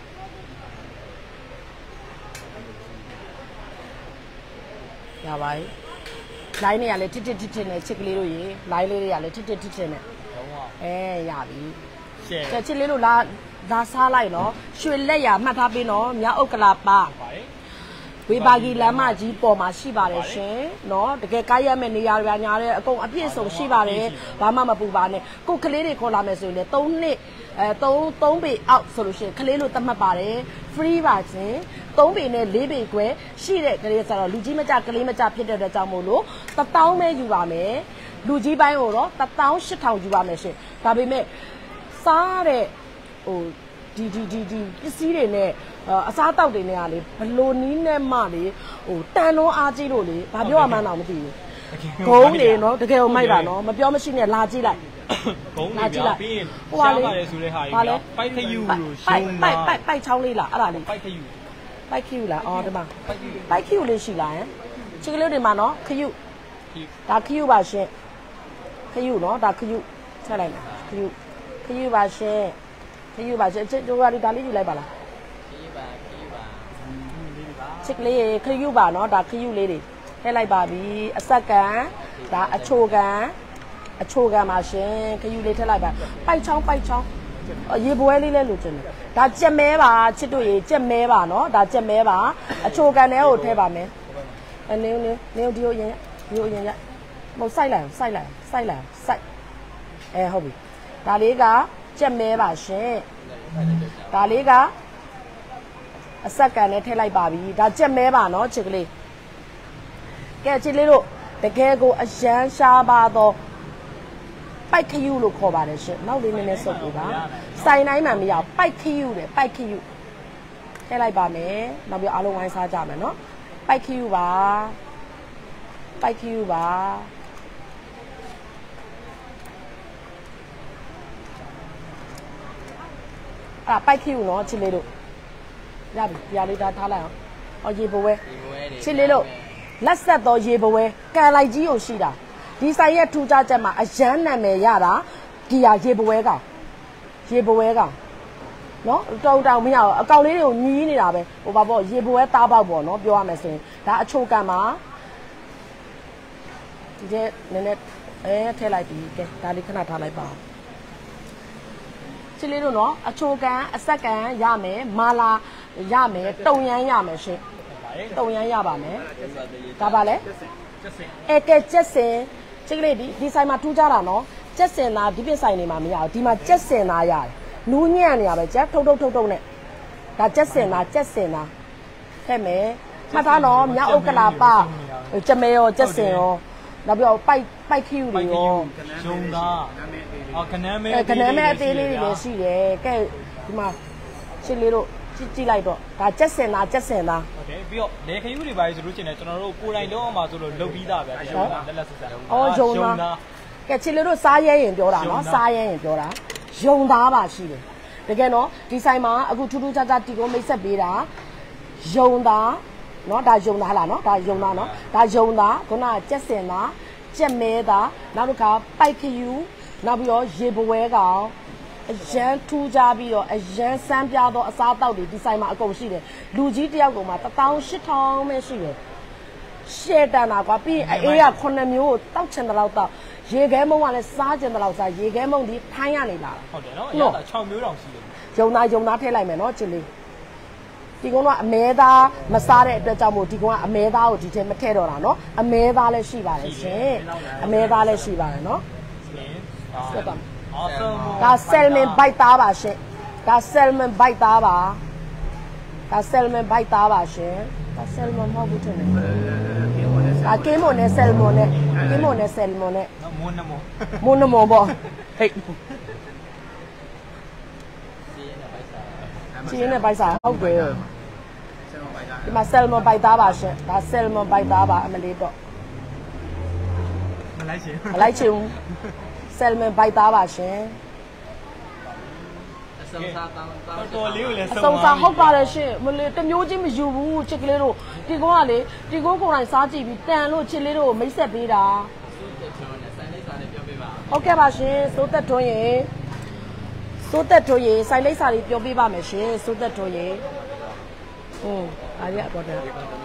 ရပါပြီ။လိုင်းတွေကလည်းတစ်နဲ့ချစ်ကလေးတို့ရေလိုင်းလေးတွေကလည်းတစ်နဲ့ရပြီ။ရှယ်။ချစ်လေးတို့လာစားလိုက်နော်။ရွှေလက်ရမှတ်ထားပေးနော်။မြောက်ဥက္ကလာပါ။ဝေဘာဂီလမ်းမကြီးပေါ်မှာရှိပါတယ်ရှင်နော်တကယ်ကားရမဲ့နေရာတွေညာတဲ့အကုန်အပြည့်စုံရှိပါတယ်ဘာမှမပူပါနဲ့ကိုကလေးတွေခေါ်လာမယ်ဆိုရင်လည်း3နှစ်3ပေအောက်ဆိုလို့ရှိရင်ကလေးလို့သတ်မှတ်ပါတယ် free ပါရှင်3ပေနဲ့4ပေခွဲရှိတဲ့ကလေးဆိုတော့လူကြီးမကြကလေးမကြဖြစ်တဲ့အတွက်ကြောင့်မို့လို့1000ပဲယူပါမယ်လူကြီးပိုင်းကိုတော့18000ယူပါမယ်ရှင်ဒါပေမဲ့စားတဲ့ဟိုဒီပစ္စည်းတွေနဲ့အစားတောက်တွေနဲ့ကလေဘလိုနီးနဲ့မှလေဟိုတန်လုံးအားကြီးလို့လေဘာပြောရမှန်းတော့မသိဘူးဂုံးနေနော်တကယ်ကိုမိုက်တာနော်မပြောမရှိနဲ့လာကြည့်လိုက်ဂုံးနေပြပြီးရင်ရှားပါတယ်ဆိုတဲ့ဟာကြီးနော်ပိုက်ခယူလို့ရှုံးမှာပိုက်ချောင်းလေးလားအဲ့ဒါလေးပိုက်ခယူလားအော်ဒီမှာပိုက်ခယူလေးရှိလားဟင်ချစ်ကလေးတွေမှာနော်ခယူဒါခယူပါရှင်ခယူနော်ဒါခယူဆက်လိုက်မယ်ခယူပါရှင်ခယူပါရှင်တို့ကဒါလေးယူလိုက်ပါလားချစ်ကလေးခယူပါနော်ဒါခယူလေးတွေထည့်လိုက်ပါပြီအဆက်ကန်ဒါအချိုကန်ပါရှင်ခယူလေးထည့်လိုက်ပါပိုက်ချောင်းရေပွဲလေးလဲလို့ကျင်တယ်ဒါကြက်မဲပါချစ်တို့ရေကြက်မဲပါနော်ဒါကြက်မဲပါအချိုကန်ထဲကိုထည့်ပါမယ်နင်းဒီကိုရင်ရမဟုတ်စိုက်လိုက်ဟုတ်ပြီဒါလေးကကြက်မဲပါရှင်ဒါလေးကအဆက်ကန်နဲ့ထည့်လိုက်ပါပြီဒါကြက်မဲပါနော်ချစ်ကလေးကဲချစ်လေးတို့တကယ်ကိုအရန်ရှားပါတော့ပိုက်ခယူလို့ခေါ်ပါတယ်ရှင်နောက်လေးနည်းနည်းစုပ်ပေးပါစိုင်တိုင်းမှမရပိုက်ခယူတယ်ပိုက်ခယူထည့်လိုက်ပါမယ်နောက်ပြီးအားလုံးဝိုင်းစားကြမယ်နော်ပိုက်ခယူပါအဲ့ပိုက်ခယူနော်ချစ်လေးတို့ရပြီပြာလေးဒါထားလိုက်အောင်ရေဘဝဲချစ်လေးတို့လက်ဆက်သောရေဘဝဲကန်လိုက်ကြီးကိုရှိတာဒီဆိုင်ရဲ့ထူးခြားချက်မှာအရန်နာမည်ရတာဒီဟာရေဘဝဲကောင်နော်တောင်မရအောင်အကောင်လေးတွေကိုညီးနေတာပဲဟိုပါပေါ့ရေဘဝဲသားပေါက်ပေါ့နော်ပြောရမယ်ဆိုရင်ဒါအချိုကန်မှာဒီကျနည်းနည်းထည့်လိုက်ပြီကဲဒါလေးခဏထားလိုက်ပါချစ်လေးတို့နော်အချိုကန်အဆက်ကန်ရမယ်မာလာရမယ်တုံရမ်းရမယ်ရှင်တုံရမ်းရပါမယ်ဒါပါလေကဲကျက်စင်ချစ်ကလေးဒီဆိုင်မှာထူးကြတာနော်ကျက်စင်သားဒီပြဆိုင်နေမှာမရဘူးဒီမှာကျက်စင်သားရတယ်နူးညံ့နေရပဲကျက်ထုတ်နဲ့ဒါကျက်စင်သားထဲ့မယ်မှတ်သားနော်မြောက်ဥက္ကလာပကျမဲရောကျက်စင်ရောနောက်ပြီးပိုက်ခီယူတွေရောဂျုံသားခနမ်းမဲအသေးလေးတွေလည်းရှိတယ်ကဲဒီမှာချစ်လေးတို့ကြည့်လိုက်တော့ဒါကျက်စင်သားဟုတ်တယ်ပြီးတော့လေခယူတွေပါဆိုလို့ရှိရင်ကျွန်တော်တို့ကိုယ်တိုင်တော့အောင်ပါဆိုလို့လုပ်ပြီးသားပဲဂျုံသားလက်ဆက်ဂျုံသားကဲချစ်လေးတို့စားရဲရင်ပြောတာနော်စားရဲရင်ပြောတာဂျုံသားပါရှိတယ်တကယ်နော်ဒီဆိုင်မှာအခုထူးထူးခြားခြားတီကိုမိတ်ဆက်ပေးတာဂျုံသားနော်ဒါယုံသားလားနော်ဒါယုံသားနော်ဒါယုံသားခုနကကြက်စင်သားကြက်မဲသားနောက်တစ်ခါပိုက်ခယူနောက်ပြီးတော့ရေဘဝဲကောင်အရန်ထူးကြပြီးတော့အရန်စမ်းပြသောအစားအသောက်တွေဒီဆိုင်မှာအကုန်ရှိတယ်လူကြီးတယောက်ကောင်မှာ18000ပဲရှိတယ်ရှယ်တန်တာကွာပြီးရင်အေးက9မျိုးကိုတောက်ချင်တဲ့လောက်တောက်ရေခဲမုံကလည်းစားချင်တဲ့လောက်စားရေခဲမုံဒီထိုင်းရနေလာဟုတ်တယ်နော်အရသာ6မျိုးတောင်ရှိတယ်ယုံသားထည့်လိုက်မယ်နော်ချစ်လေးဒီကောင်ကအမဲသားမစားတဲ့အတွက်ကြောင့်မို့ဒီကောင်ကအမဲသားကိုဒီထဲမထည့်တော့တာနော်အမဲသားလည်းရှိပါတယ်ရှင်အမဲသားလည်းရှိပါတယ်နော်ဆက်ပါဒါ salmon bite သားပါရှင်ဒါ salmon bite သားပါဒါ salmon bite သားပါရှင်ဒါ salmon မဟုတ်ဘူးထင်တယ်ဒါကင်းမွန်နဲ့ salmon နဲ့ကင်းမွန်နဲ့ salmon နဲ့မွန်းနမောပေါ့ဟဲ့ချီးနဲ့ပိုက်စားဟုတ်တယ်ဒီမှာ salmon bite သားပါရှင်ဒါ salmon bite သားပါအမလေးတော့မလိုက်ချင်ဘူး salmon bite သားပါရှင်တော်လေးကိုလည်းအစုံစားဟုတ်ပါတယ်ရှင်မလေးတမျိုးချင်းမယူဘူးချစ်ကလေးတို့ဒီကုန်းကလေဒီကုန်းကိုယ်တိုင်စားကြည့်ပြီးတန်လို့ချစ်လေးတို့မိတ်ဆက်ပေးတာဟုတ်ကဲ့ပါရှင်စိုးသက်ထွန်းရေဆိုင်လိပ်စာလေးပြောပြပါမယ်ရှင်စိုးသက်ထွန်းရေအားရတော့တယ်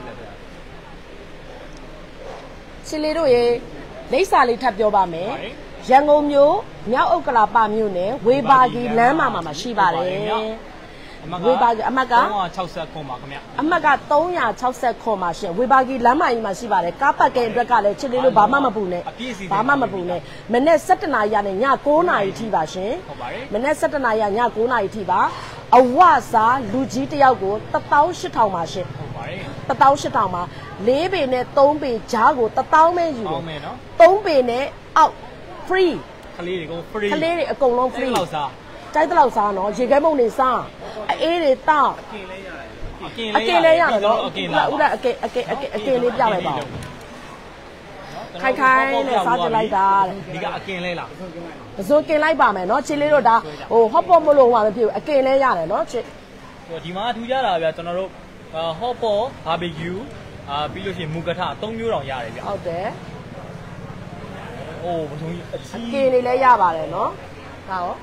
ချစ်လေးတို့ရေလိပ်စာလေးထပ်ပြောပါမယ်ရန်ကုန်မြို့မြောက်ဥက္ကလာပမြို့နယ်ဝေဘာဂီလမ်းမှာရှိပါတယ်ဝေဘာဂီအမှတ်က 360ခွန်ပါခင်ဗျအမှတ်က360ခွန်ပါရှင်ဝေဘာဂီလမ်းမကြီးမှာရှိပါတယ်ကားပတ်ကဲအတွက်ကလည်းချစ်လေးလို့ဘာမှမပူနဲ့ဘာမှမပူနဲ့မနေ့7နာရီနဲ့ည9နာရီထိပါရှင်ဟုတ်ပါတယ်မနေ့7နာရီည9နာရီထိပါအဝစားလူကြီးတယောက်ကို18000ပါရှင်ဟုတ်ပါတယ် 18000ပါ4ပေနဲ့3ပေကြားကို1000ပဲယူတယ် 3ပေနဲ့အောက် free ကလေးတွေကို free ကလေးတွေအကုန်လုံး free လောက်စားတိုက်တလောက်စားနော်ရေခဲမုံနေစားအေးတွေတောက်အကင်လေးရတယ်နော်ဥဒအကင်လေးပြလိုက်ပါဦးခိုင်ခိုင်နဲ့စားကြလိုက်တာတဲ့ဒီကအကင်လေးလားပစိုးကင်လိုက်ပါမယ်နော်ချစ်လေးတို့ဒါဟိုဟော့ပေါ့မလို့ဟိုမဖြစ်ဘူးအကင်လေးရတယ်နော်ချစ်ဒီမှာထူးကြတာဗျာကျွန်တော်တို့ဟော့ပေါ့ဘာဘီကျူပြီးလို့ရှိရင်မူကထ3မျိုးတောင်ရတယ်ဗျာဟုတ်တယ်โอ้ဘုံကြီးအချီးကင်လေးလည်းရပါတယ်နော်ဒါရော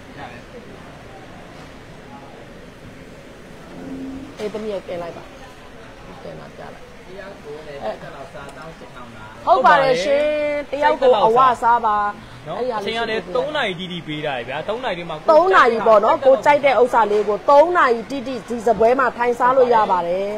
အေးတမီးကင်လိုက်ပါကင်လာပြလိုက်တရားကိုလည်းတက်တော့စားတောင်းစစ်အောင်လားဟုတ်ပါတယ်ရှင်တယောက်ကိုအဝစားပါအဲ့ရလေးချင်းရတယ်3နာရီတိတိပေးတာလေဗျာ3နာရီဒီမှာ 3နာရီပေါ့နော်ကိုကြိုက်တဲ့ဥစ္စာလေးကို3နာရီတိတိဒီစပွဲမှာထိုင်စားလို့ရပါတယ်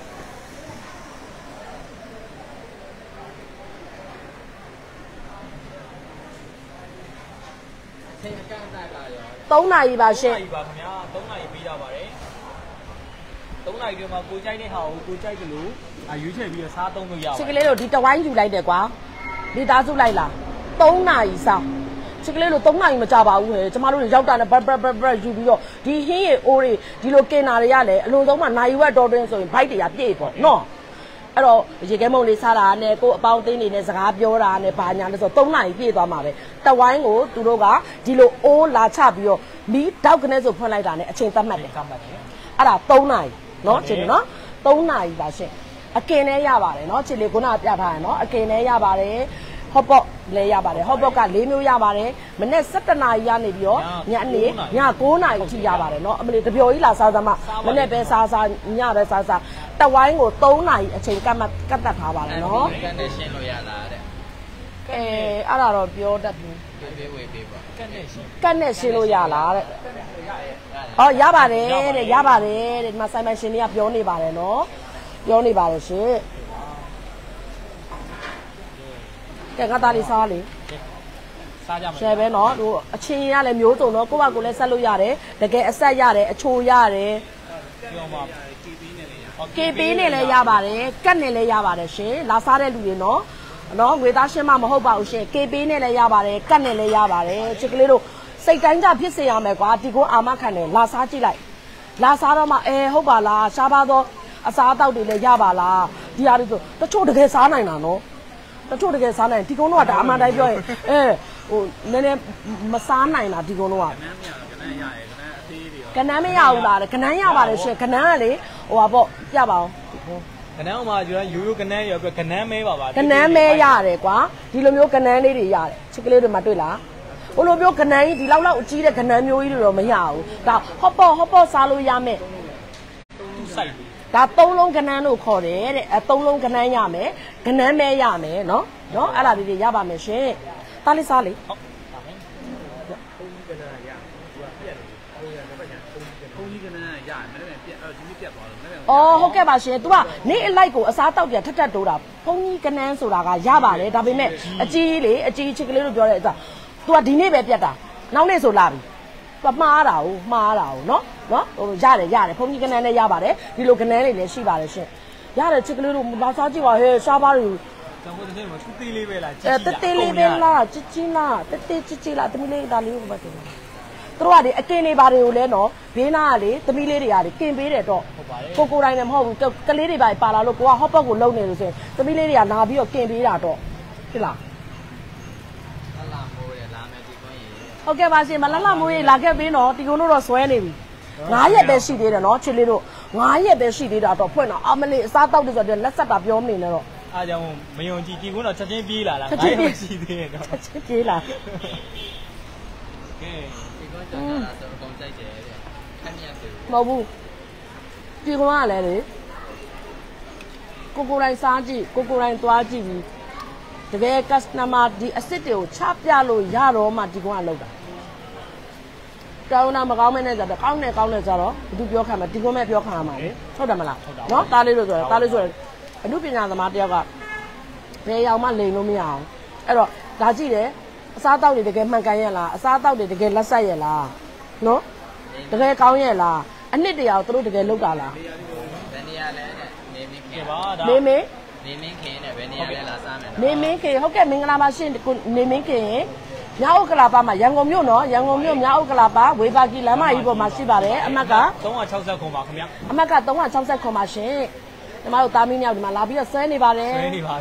3နာရီပါရှင် 3နာရီပါခင်ဗျာ3နာရီပေးရပါတယ်3နာရီဒီမှာကိုကြိုက်တဲ့ဟာကိုကိုကြိုက်တယ်လို့ရွေးချယ်ပြီးတော့စားသုံးလို့ရပါတယ်ချစ်ကလေးတို့ဒီတဝိုင်းယူလိုက်တယ်ကွာမိသားစုလိုက်လား3နာရီစားချစ်ကလေးတို့3နာရီမကြပါဘူးဟဲ့ကျမတို့ရောက်တာနဲ့ဘတ်ယူပြီးတော့ဒီဟင်းရအိုးတွေဒီလိုကင်နာတွေရလဲအလုံးစုံမှာနိုင်ဝက်တော်တွင်းဆိုရင်ဘိုက်တွေကပြည့်ပေါ့နော်အဲ့တော့ရေခဲမုံလေးစားတာနဲ့ကိုအပေါင်းအသင်းတွေနဲ့စကားပြောတာနဲ့ဘာညာလဲဆို3နာရီပြည့်သွားမှာပဲတဝိုင်းကိုသူတို့ကဒီလိုအိုးလာချပြီးတော့မီးတောက်ကနေဆိုဖွင့်လိုက်တာနဲ့အချိန်သတ်မှတ်တယ်အဲ့ဒါ3နာရီနော်ချစ်တယ်နော်3နာရီပါရှင်အကင်နဲ့ရပါတယ်နော်ချစ်လေးခုနပြထားတယ်နော်အကင်နဲ့ရပါတယ်ဟော့ပေါ့လည်းရပါတယ်ဟော့ပေါ့က4မျိုးရပါတယ်မနေ့17နာရီကနေပြီးတော့ညနေည9နာရီထိရပါတယ်နော်အမလေးတပျော်ကြီးလာစားစားမနေ့ပဲစားညပဲစားတဝိုင်းကို3နာရီအချိန်ကတ်တ်ထားပါတယ်နော်ကန်နဲ့ရှင်းလို့ရလားတဲ့အဲ့ဒါတော့ပြောတတ်ဘူးဝေးပေးပါကတ်နဲ့ရှင်းလို့ရလားတဲ့ရပါတယ်တဲ့ရပါတယ်တဲ့ဒီမှာဆိုင်မရှင်တွေကပြောနေပါတယ်နော်ပြောနေပါတယ်ရှင်ကဲငါသားလေးစားလေစားကြမှာရှယ်ပဲနော်တို့အချင်းရလည်းမျိုးစုံတော့ကိုယ့်ဘာကိုလည်းဆက်လို့ရတယ်တကယ်အဆက်ရတယ်အချိုရတယ်ပြောမှာကေပေးနဲ့လည်းရပါတယ်ကတ်နဲ့လည်းရပါတယ်ရှင်လာစားတဲ့လူတွေနော်ငွေသားရှင်းမမဟုတ်ပါဘူးရှင်ကေပေးနဲ့လည်းရပါတယ်ကတ်နဲ့လည်းရပါတယ်ချစ်ကလေးတို့စိတ်တိုင်းကြဖြစ်စေရမယ်ကွာဒီကိုအာမခံတယ်လာစားကြည့်လိုက်လာစားတော့မှဟုတ်ပါလားရှားပါတော့အစားအသောက်တွေလည်းရပါလားဒီဟာတွေဆိုတချို့တကယ်စားနိုင်တာနော်တချို့တကယ်စားနိုင်ဒီကုန်းတော့ဒါအမှန်တိုင်းပြောရင်ဟိုနည်းနည်းမစားနိုင်တာဒီကုန်းတော့ကနန်းမရဘူးလားကနန်းရပါတယ်ရှင်ကနန်းကလေဟိုပါပေါ့ပြပါအောင်ကနန်းမှာရိုးကနန်းရောကနန်းမဲပါကနန်းမဲရတယ်ကွာဒီလိုမျိုးကနန်းလေးတွေရတယ်ချစ်ကလေးတွေမှာတွေ့လားဟိုလိုမျိုးကနန်းကြီးဒီလောက်အကြီးတဲ့ကနန်းမျိုးကြီးတွေတော့မရဘူးဒါဟော့ပေါ့စားလို့ရမယ်စိုက်ဒါ3လုံးကနန်းလို့ခေါ်တယ်တဲ့3လုံးကနန်းရမယ်ကနန်းမဲရမယ်နော်အဲ့ဒါလေးတွေရပါမယ်ရှင်သားလေးစားလေဟုတ်ပါမယ်ကနန်းရဘုန်းကြီးကနန်းရမယ်ဒါပေမဲ့ပြက်ဒီနေ့ပြက်သွားလို့ဟုတ်ကဲ့ပါရှင် तू ကနေ့အလိုက်ကိုအစားတောက်ပြန်ထက်တိုးတာဘုန်းကြီးကနန်းဆိုတာကရပါတယ်ဒါပေမဲ့အကြီးလေအကြီးချစ်ကလေးတို့ပြောတဲ့အစား तू ကဒီနေ့ပဲပြက်တာနောက်နေ့ဆိုလာပြီမှားတာဟုတ်နော်ဟိုရတယ်ဘုန်းကြီးကနန်းနဲ့ရပါတယ်ဒီလိုကနန်းတွေလည်းရှိပါတယ်ရှင်ရတယ်ချစ်ကလေးတို့မစားကြည့်ပါဟဲ့ရှားပါတွေကျောင်းတဲ့မှာတေးလေးပဲလားတေးလေးပဲလားချစ်ချင်းလားတေးလားသမီးလေးဒါလေးကိုမတင်ဘူးသူတို့ကဒီအကင်းလေးပါတွေကိုလဲနော်ဘေးနာကလေသမီးလေးတွေကလေကင်ပေးတယ်တော့ကိုတိုင်းလည်းမဟုတ်ဘူးကလေးတွေပါလာလို့ကိုကဟော့ပတ်ကိုလုံနေလို့ဆိုရင်သမီးလေးတွေကလာပြီးတော့ကင်ပေးတာတော့ဖြစ်လားဟုတ်ကဲ့ပါရှင်မလမိုးရေးလာခဲ့ပေးနော်ဒီကုန်းတို့တော့ဆွဲနေပြီ9ရက်ပဲရှိသေးတယ်နော်ချစ်လေးတို့9ရက်ပဲရှိသေးတာတော့ဖွင့်တော့အမလေးအစားတောက်တယ်ဆိုတော့လက်ဆက်တာပြောမနေနဲ့တော့အားကြောင့်မယုံကြည်ဒီကုန်းတော့ချက်ချင်းပြေးလာလား9ရက်ရှိသေးတယ်တော့ချက်ချင်းပြေးလာကဲဒီကုန်းကြောင့်လာတော့အကုန်ကြိုက်တယ်တဲ့ခက်မြတ်တယ်မဟုတ်ဘူးဒီကုန်းကလည်းလေကိုတိုင်းစားကြည့်ကိုတိုင်းသွားကြည့်ပြီးတကယ် customer ဒီအစ်စ်တွေကိုချပြလို့ရတော့မှဒီကောင်ကလောက်တာတောင်းတာမကောင်းမဲနဲ့ကြတော့ကောင်းတယ်ကြတော့ဘသူပြောခံမှာဒီကောင်မဲ့ပြောခံရမှာလေဟုတ်တယ်မလားနော်တားလေးလို့ဆိုတော့အမှုပညာသမားတယောက်ကဘယ်ရောက်မှလိန်လို့မရအောင်အဲ့တော့ဒါကြည့်တယ်အစားတောက်တွေတကယ်မှန်ကန်ရဲ့လားအစားတောက်တွေတကယ်လက်ဆက်ရဲ့လားနော်တကယ်ကောင်းရဲ့လားအနှစ်တရာကိုသူတို့တကယ်လောက်တာလားဘယ်နေရာလဲတဲ့နေမင်းခင်ပါဒါနေမင်းနဲ့ဘယ်နေရာလဲလာစားမယ်နေမင်းခင်ဟုတ်ကဲ့မင်္ဂလာပါရှင်နေမင်းခင်မြောက်ဥက္ကလာပမှာရန်ကုန်မြို့နော်ရန်ကုန်မြို့မြောက်ဥက္ကလာပဝေဘာကီလမ်းမကြီးပေါ်မှာရှိပါတယ်အမတ်က 360ခွန်ပါခင်ဗျအမတ်က360ခွန်ပါရှင်ညီမတို့သားမင်းရောက်ဒီမှာလာပြီးတော့ဆဲနေပါတယ်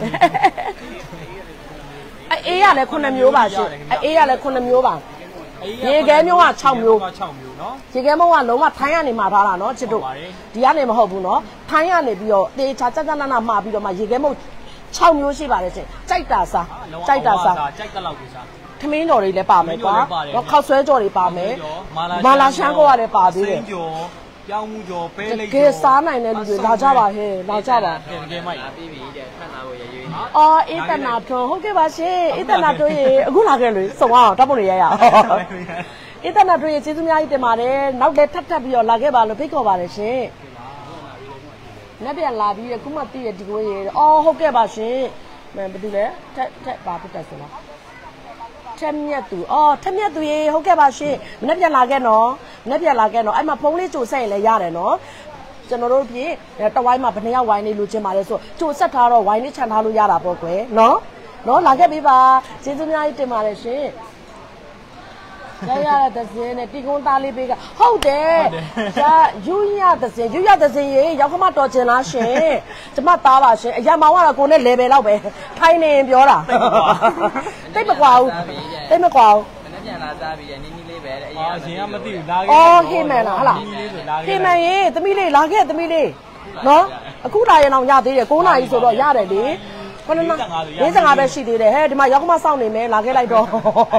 အေးရလဲ9မျိုးပါရှင်အေးရလဲ9မျိုးပါရေခဲမျိုးက6မျိုးနော်ရေခဲမျိုးကလုံးဝထိုင်းကနေမှာထားတာနော်ချစ်တို့ဒီကနေမဟုတ်ဘူးနော်ထိုင်းကနေပြီးတော့တေချာကြနာမှာပြီးတော့မှရေခဲမျိုး6မျိုးရှိပါတယ်ရှင်ကြိုက်တာစားကြိုက်တက်လောက်ကိုစားထမင်းကြော်တွေလည်းပါမယ်ကွာတော့ခောက်ဆွဲကြော်တွေပါမယ်မာလာရှမ်းကိုကလည်းပါသေးတယ်ပြောင်းမှုကြော်ပဲလိတ်ကြော်ကဲစားနိုင်တဲ့လူတွေလာကြပါဟဲ့လာကြပါတကယ်မိုက်ပြီးပြီတဲ့ဖတ်လာဖို့ရရွေးအော်အေးတနာထွန်းဟုတ်ကဲ့ပါရှင်အေးတနာထွန်းရေအခုလာခဲ့လို့စုံအောင်တပ်ပုံတွေရရအောင်အေးတနာထွန်းရေကျေးဇူးများကြီးတင်ပါတယ်နောက်လည်းထပ်ပြီးတော့လာခဲ့ပါလို့ဖိတ်ခေါ်ပါတယ်ရှင်နောက်ပြန်လာပြီးခုမှတည့်ရဒီကိုရေအော်ဟုတ်ကဲ့ပါရှင်ဘယ်သူလဲထက်ပါဖြစ်တယ်ဆိုတော့ထက်မြက်သူထက်မြက်သူရေဟုတ်ကဲ့ပါရှင်မနေ့ပြန်လာခဲ့နော်အဲ့မှာဖုန်းလေးကြိုဆက်ရင်လည်းရတယ်နော်ကျွန်တော်တို့ပြင်တဝိုင်းမှာဘယ်နှယောက်ဝိုင်းလေးလိုချင်ပါလဲဆိုကြိုဆက်ထားတော့ဝိုင်းလေးခြံထားလို့ရတာပေါ့ကွယ်နော်လာခဲ့ပေးပါကျေးဇူးများကြီးတင်ပါတယ်ရှင်ရတဲ့စင်းနဲ့တီကုန်းသားလေးပေးကဟုတ်တယ်ဒါယူရတဲ့စင်းရေရောက်ခမတော်ချင်လားရှင်ကျမသားပါရှင်အရမောင်ကတော့ကိုနဲ့ level လောက်ပဲထိုင်းနေပြောတာတိတ်မကွာဘူးမနေ့ပြန်လာစားပြီးနင်းလေးပဲတဲ့အရင်ကမသိဘူးလာခဲ့ဟေးမန်လားဟလားဟေးမန်ရေသမီးလေးလာခဲ့သမီးလေးနော်အခုလာရင်တော့ရသေးတယ်9နာရီဆိုတော့ရတယ်လေ45ပဲရှိသေးတယ်ဟဲ့ဒီမှာရောက်ခမစောင့်နေမယ်လာခဲ့လိုက်တော့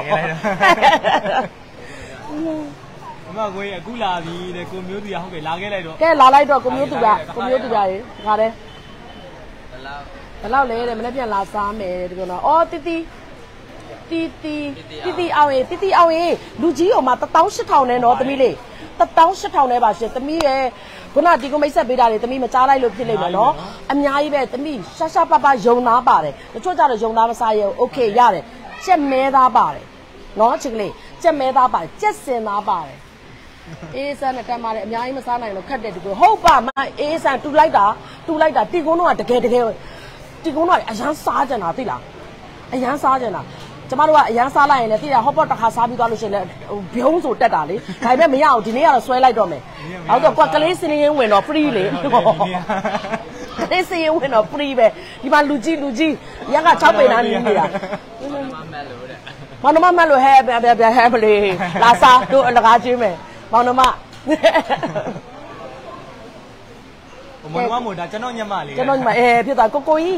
အမကိုအခုလာပြီတဲ့ကိုမျိုးသူရဟုတ်ကဲ့လာခဲ့လိုက်တော့ကဲလာလိုက်တော့ကိုမျိုးသူရရေခါတယ်ဘယ်လောက်လဲတဲ့မနေ့ပြန်လာစားမယ်တဲ့ဒီကတော့အော်တီအောင်ရေလူကြီးအောင်မှာ18000နဲ့နော်သမီးလေး18000နဲ့ပါရှင်သမီးရဲ့ခုနဒီကိုမိတ်ဆက်ပေးတာတွေသမီးမကြားလိုက်လို့ဖြစ်လိမ့်မယ်နော်အများကြီးပဲသမီးရှာပပယုံသားပါတယ်တချို့ကြတော့ယုံသားမစားရဘူးโอเคရတယ်ကြက်မဲသားပါတယ်နော်ချစ်ကလေးကြက်မဲသားပါတယ်ကြက်စင်သားပါတယ်အေးဆန်းနဲ့တက်ပါတယ်အများကြီးမစားနိုင်လို့ခက်တယ်ဒီကိုဟုတ်ပါမအေးဆန်းတူလိုက်တာတီကုန်းတော့တကယ်တီကုန်းတော့အရန်စားကြတာသိလားအရန်စားကြတာကျမတို့ကအရန်စားလိုက်ရင်လည်းတိရဟော့ပေါ့တစ်ခါစားပြီးသွားလို့ရှိရင်လည်းဘုံဆိုတက်တာလေဒါပေမဲ့မရအောင်ဒီနေ့ကတော့ဆွဲလိုက်တော့မယ်ဟုတ်တော့ကလေးစင်းရင်းဝင်တော့ free လေကလေးစင်းရင်းဝင်တော့ free ပဲဒီမှာလူကြီးရက်က6ပိန်သားနေနေတာမောင်နှမမက်လို့ဟဲ့မလေးလာစားတို့အလကားချင်းမယ်မောင်နှမမို့ဒါကျွန်တော်ညမလေးဖြစ်သွားကိုကြီး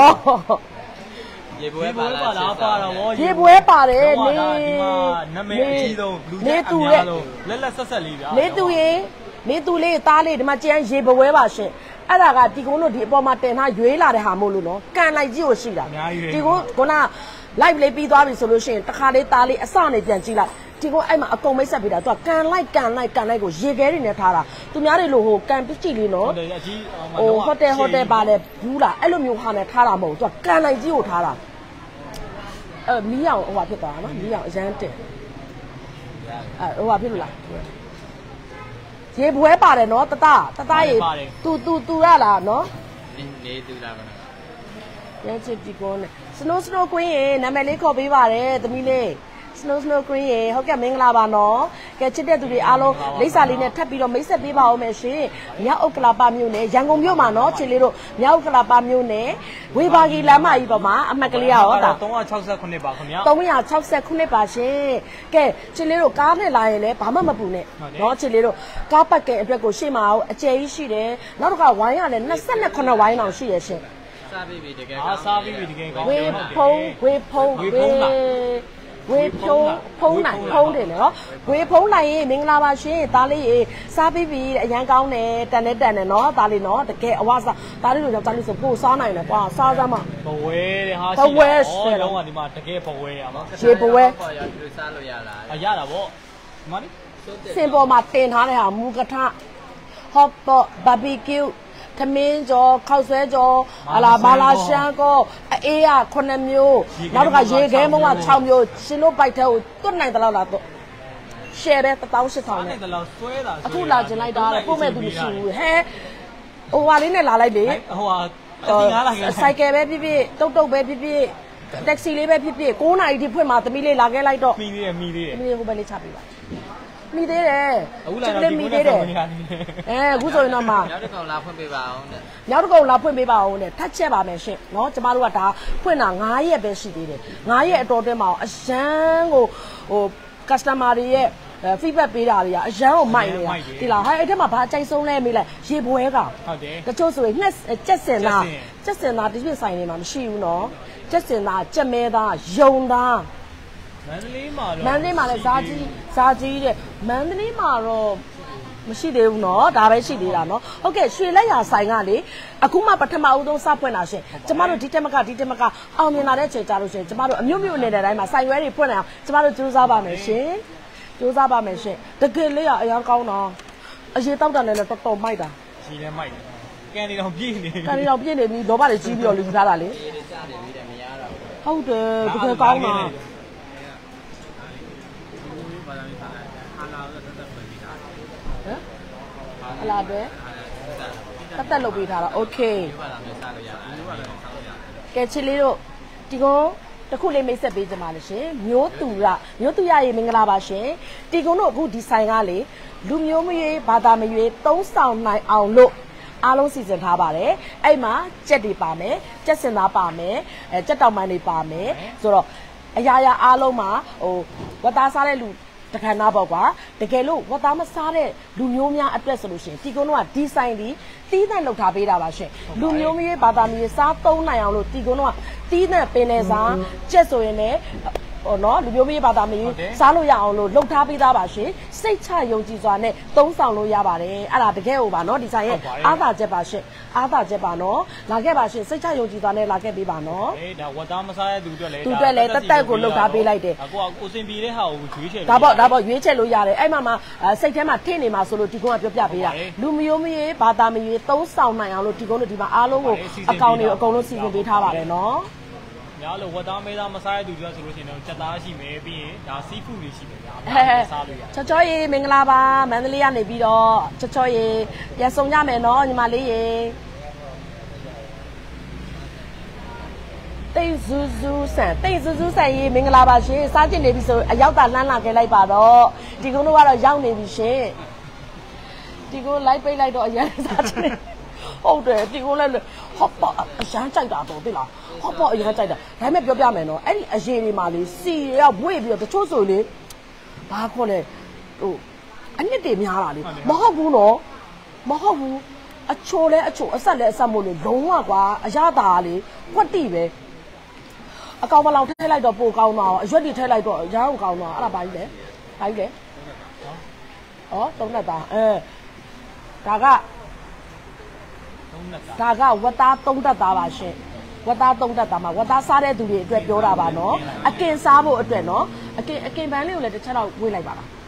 ရေပွဲပါလားပါတော့ဗောရေပွဲပါတယ်နေဒီမှာနာမည်အကြီးဆုံးလူကြီးအများဆုံးလက်ဆက်လေးဗျာနေသူလေးသားလေးဒီမှာကျန်းရေပွဲပါရှင်အဲ့ဒါကဒီကုန်းတို့ဒီအပေါ်မှာတင်ထားရွေးလာတဲ့ဟာမို့လို့နော်ကန်လိုက်ကြီးကိုရှိတာဒီကုန်းက live လေးပြီးသွားပြီဆိုလို့ရှိရင်တခါလေးသားလေးအစနေပြန်ကြည့်လိုက်ဒီကုန်းအဲ့မှာအကုန်မိတ်ဆက်ပေးတာသူကကန်လိုက်ကိုရေခဲတွေနဲ့ထားတာသူများတွေလို့ဟိုကန်ပစ်ကြည့်လေးနော်ဟိုဟိုတယ်ပါလေဘူးလားအဲ့လိုမျိုးဟာနဲ့ထားတာမဟုတ်သူကကန်လိုက်ကြီးကိုထားတာမီးအောင်ဟိုဟာဖြစ်သွားတာနော်မီးအောင်အရန်တင်ဟိုပါဖြစ်လို့လားရေပွဲပါတယ်နော်တတရေတူရလားနော်နေတူလာပါနော်ရဲချစ်ဒီကုန်းနဲ့ Snow Queen ရေနာမည်လေးခေါ်ပေးပါတယ်သမီးလေး Snow Queen ရေဟုတ်ကဲ့မင်္ဂလာပါနော်ကဲချစ်တဲ့သူတွေအားလုံးလိပ်စာလေးနဲ့ထပ်ပြီးတော့မိတ်ဆက်ပေးပါဦးမယ်ရှင်မြောက်ဥက္ကလာပမြို့နယ်ရန်ကုန်မြို့မှာနော်ချစ်လေးတို့မြောက်ဥက္ကလာပမြို့နယ်ဝေဘာဂီလမ်းမကြီးပေါ်မှာအမှတ်ကလေးရောဒါ 369ပါခင်ဗျာ 369ပါရှင်ကဲချစ်လေးတို့ကားနဲ့လာရင်လည်းဘာမှမပူနဲ့နော်ချစ်လေးတို့ကားပတ်ကဲအတွက်ကိုရှေ့မှာအကျယ်ကြီးရှိတယ်နောက်တစ်ခါဝိုင်းရလည်း28ဝိုင်းအောင်ရှိရရှင်စားပြီးပြီတကယ်စားပြီးပြီတကယ်ကောင်းဝေဖုံးနိုင်ဖုံးတယ်နော်ဝေဖုံးနိုင်ရင်မင်္ဂလာပါရှင်သားလေးရေစားပြီးပြီအရန်ကောင်းတယ်တန်တယ်နော်သားလေးနော်တကယ်အဝစားသားလေးတို့ကြောင့်သားလေးဆိုပို့စားနိုင်တယ်ကွာစားစမ်းမဘဝဲတဲ့ဟာရှိတယ်လုံးဝဒီမှာတကယ်ဘဝဲရပါရေဘဝဲပေါ်ရသူစားလို့ရလားရတာဗောဒီမှာလေစင်ပေါ်မှာတင်ထားတဲ့ဟာမူကထဟော့ပေါ့ဘာဘီကျူသမင်းကြောခောက်ဆွဲကြောဟာလာဘာလာရှမ်းကောအေးရ9မျိုးနောက်တစ်ခါရေခဲမုံက6မျိုးရှင်တို့ဘိုက်ထဲကိုတွတ်နိုင်တယ်လို့လားတော့ရှယ်ပဲ18000နဲ့တယ်လို့ဆွဲတာအခုလာကျင်လိုက်တာပို့မဲ့သူမရှိဘူးဟဲဟိုဟာလေးနဲ့လာလိုက်လေဟိုဟာအတင်းကားလာခဲ့စိုက်ကယ်ပဲဖြစ်ဖြစ်တုတ်ပဲဖြစ်ဖြစ်တက်ဆီလေးပဲဖြစ်ဖြစ်9နာရီထိဖွင့်မှာသမီးလေးလာခဲ့လိုက်တော့မိသေးတယ်သမီးလေးဟိုဘက်လေးချပေးပါမိသေးတယ်အခုလာတော့ဒီမိသေးတယ်အခုဆိုရင်တော့မှနောက်တစ်ကောင်လာဖွင့်ပေးပါအောင်တဲ့နောက်တစ်ကောင်လာဖွင့်ပေးပါအောင်တဲ့ထပ်ချက်ပါမယ်ရှင်เนาะကျမတို့ကဒါဖွင့်တာ9ရက်ပဲရှိသေးတယ်9ရက်အတော်တွင်းမှာအရန်ကိုဟို customer တွေရဲ့feedback ပေးတာတွေကအရန်ကိုမိုက်နေတာဒီလားဟာအဲ့ထက်မှာဘာအကြိုက်ဆုံးလဲမေးလိုက်ရေပွဲကဟုတ်တယ်တချို့ဆိုရင်နှစ်ကြက်စင်သားဒီပြဆိုင်နေမှာမရှိဘူးเนาะကြက်စင်သားကြက်မဲသားယုံသားမန္တလေးမှာလည်းဇာကြီးတဲ့မန္တလေးမှာတော့မရှိသေးဘူးเนาะဒါပဲရှိသေးတာเนาะဟုတ်ကဲ့ရွှေလက်ရဆိုင်ကလေအခုမှပထမဦးဆုံးစဖွင့်တာရှင်ကျမတို့ဒီတက်မကအောင်မြင်လာတဲ့ချိန်ကြလို့ရှင်ကျမတို့အမျိုးမျိုးနေတဲ့တိုင်းမှာဆိုင်ရွဲတွေဖွင့်နိုင်အောင်ကျမတို့ကြိုးစားပါမယ်ရှင်တကယ်လေးရအရင်ကောင်းတော့အရေးတောက်တာလည်းတော်တော်မိုက်တာရှိလဲမိုက်တယ်ကန်နေတော့ပြည့်နေပြီလောဘတွေကြီးပြီးတော့လူထားတာလေဟုတ်တယ်တကယ်ကောင်းတာအလားပဲတက်လုပ်ပေးထားတာโอเคကဲချစ်လေးတို့ဒီကုန်းတခုလေးမိတ်ဆက်ပေးကြပါလို့ရှင်မျိုးသူရရေမင်္ဂလာပါရှင်ဒီကုန်းတို့အခုဒီဆိုင်ကလေလူမျိုးမရွေးဘာသာမရွေးသုံးဆောင်နိုင်အောင်လို့အားလုံးစီစဉ်ထားပါတယ်အဲ့မှာကြက်တွေပါမယ်ကြက်စင်သားပါမယ်ကြက်တောင်ပန်းတွေပါမယ်ဆိုတော့အရာအားလုံးမှာဟိုဝတ်သားစားတဲ့လူတခါနာပေါ့ကွာတကယ်လို့ဝတ်သားမစားတဲ့လူမျိုးများအတွက်ဆိုလို့ရှိရင်တီကုန်းတို့ကဒီဆိုင်ဒီတီးသန့်လုပ်ထားပေးတာပါရှင်လူမျိုးမျိုးဘာသာမျိုးစားသုံးနိုင်အောင်လို့တီကုန်းတို့ကတီးသန့်ပင်လေစားကြက်ဆိုရင်လည်းဟောနော်လူမျိုးမျိုးဘာသာမျိုးစားလို့ရအောင်လို့လှုပ်ထားပေးသားပါရှင်စိတ်ချယုံကြည်စွာနဲ့သုံးဆောင်လို့ရပါတယ်အဲ့ဒါတကယ်ဟိုပါနော်ဒီဆိုင်ရဲ့အားသာချက်ပါရှင်အားသာချက်ပါနော်လာခဲ့ပါရှင်စိတ်ချယုံကြည်စွာနဲ့လာခဲ့ပေးပါနော်အေးဒါဝတ်သားမစားတဲ့သူတွေလည်းသူတွေလည်းတက်တက်ကိုလှုပ်ထားပေးလိုက်တယ်ကိုစင်ပြီးတဲ့ဟာကိုရွေးချယ်ဒါပေါ့ရွေးချယ်လို့ရတယ်အဲ့မှာစိတ်ထဲမှာထင့်နေမှာဆိုလို့ဒီကုန်းကပြောပြပေးတာလူမျိုးမျိုးဘာသာမျိုးသုံးဆောင်နိုင်အောင်လို့ဒီကုန်းတို့ဒီမှာအားလုံးကိုအကောင့်တွေအကုန်လုံးစီစဉ်ပေးထားပါတယ်နော်ညာလို့ဝတ်သားမဲသားမစားတဲ့သူတွေဆိုလို့ရှိရင်တော့ချက်သားရှိမယ်ပြီးရင်ဒါစီးဖူးတွေရှိမယ်ညာစားလို့ရတယ်ချောရေမင်္ဂလာပါမန္တလေးကနေပြီးတော့ချောရေပြန်ဆောင်ကြမယ်နော်ညီမလေးရေတိတ်ဇူးဇူးဆန်ရေမင်္ဂလာပါရှင်စားကျင်နေပြီဆိုအရောက်တာလှမ်းလာခဲ့လိုက်ပါတော့ဒီကုန်းတို့ကတော့ရောက်နေပြီရှင်ဒီကုန်းလိုက်ပိတ်လိုက်တော့အရင်စားချင်ဟုတ်တယ်ဒီကုန်းလည်းဟော့ပေါ့အရန်ကြိုက်တာတော့သိလားဟော့ပေါ့အရင်ကြိုက်တာဒါပေမဲ့ပြောပြမယ်နော်အဲ့ဒီအရေတွေမှာလေစီရောက်ဝေ့ပြီးတော့တချို့ဆိုလေဘာခေါ်လဲဟိုအနှစ်တွေများတာလေမဟုတ်ဘူးနော်မဟုတ်ဘူးအချိုလဲအဆက်လဲအဆက်မို့လို့လုံးဝကွာအရသာလေကွက်တိပဲအကောင်မလောင်ထည့်လိုက်တော့ပိုကောင်းသွားအောင်အရွက်တွေထည့်လိုက်တော့အရန်ကိုကောင်းသွားအဲ့ဒါဘာကြီးလဲဩသုံးနဲ့သားဒါကဝတ်သားသုံးသက်သားပါရှင်ဝတ်သားသုံးသက်သားမှာဝတ်သားစားတဲ့သူတွေအတွက်ပြောတာပါနော်အကင်စားဖို့အတွက်နော်အကင်ပန်းလေးကိုလည်းတစ်ချက်တော့ဝေးလိုက်ပါလား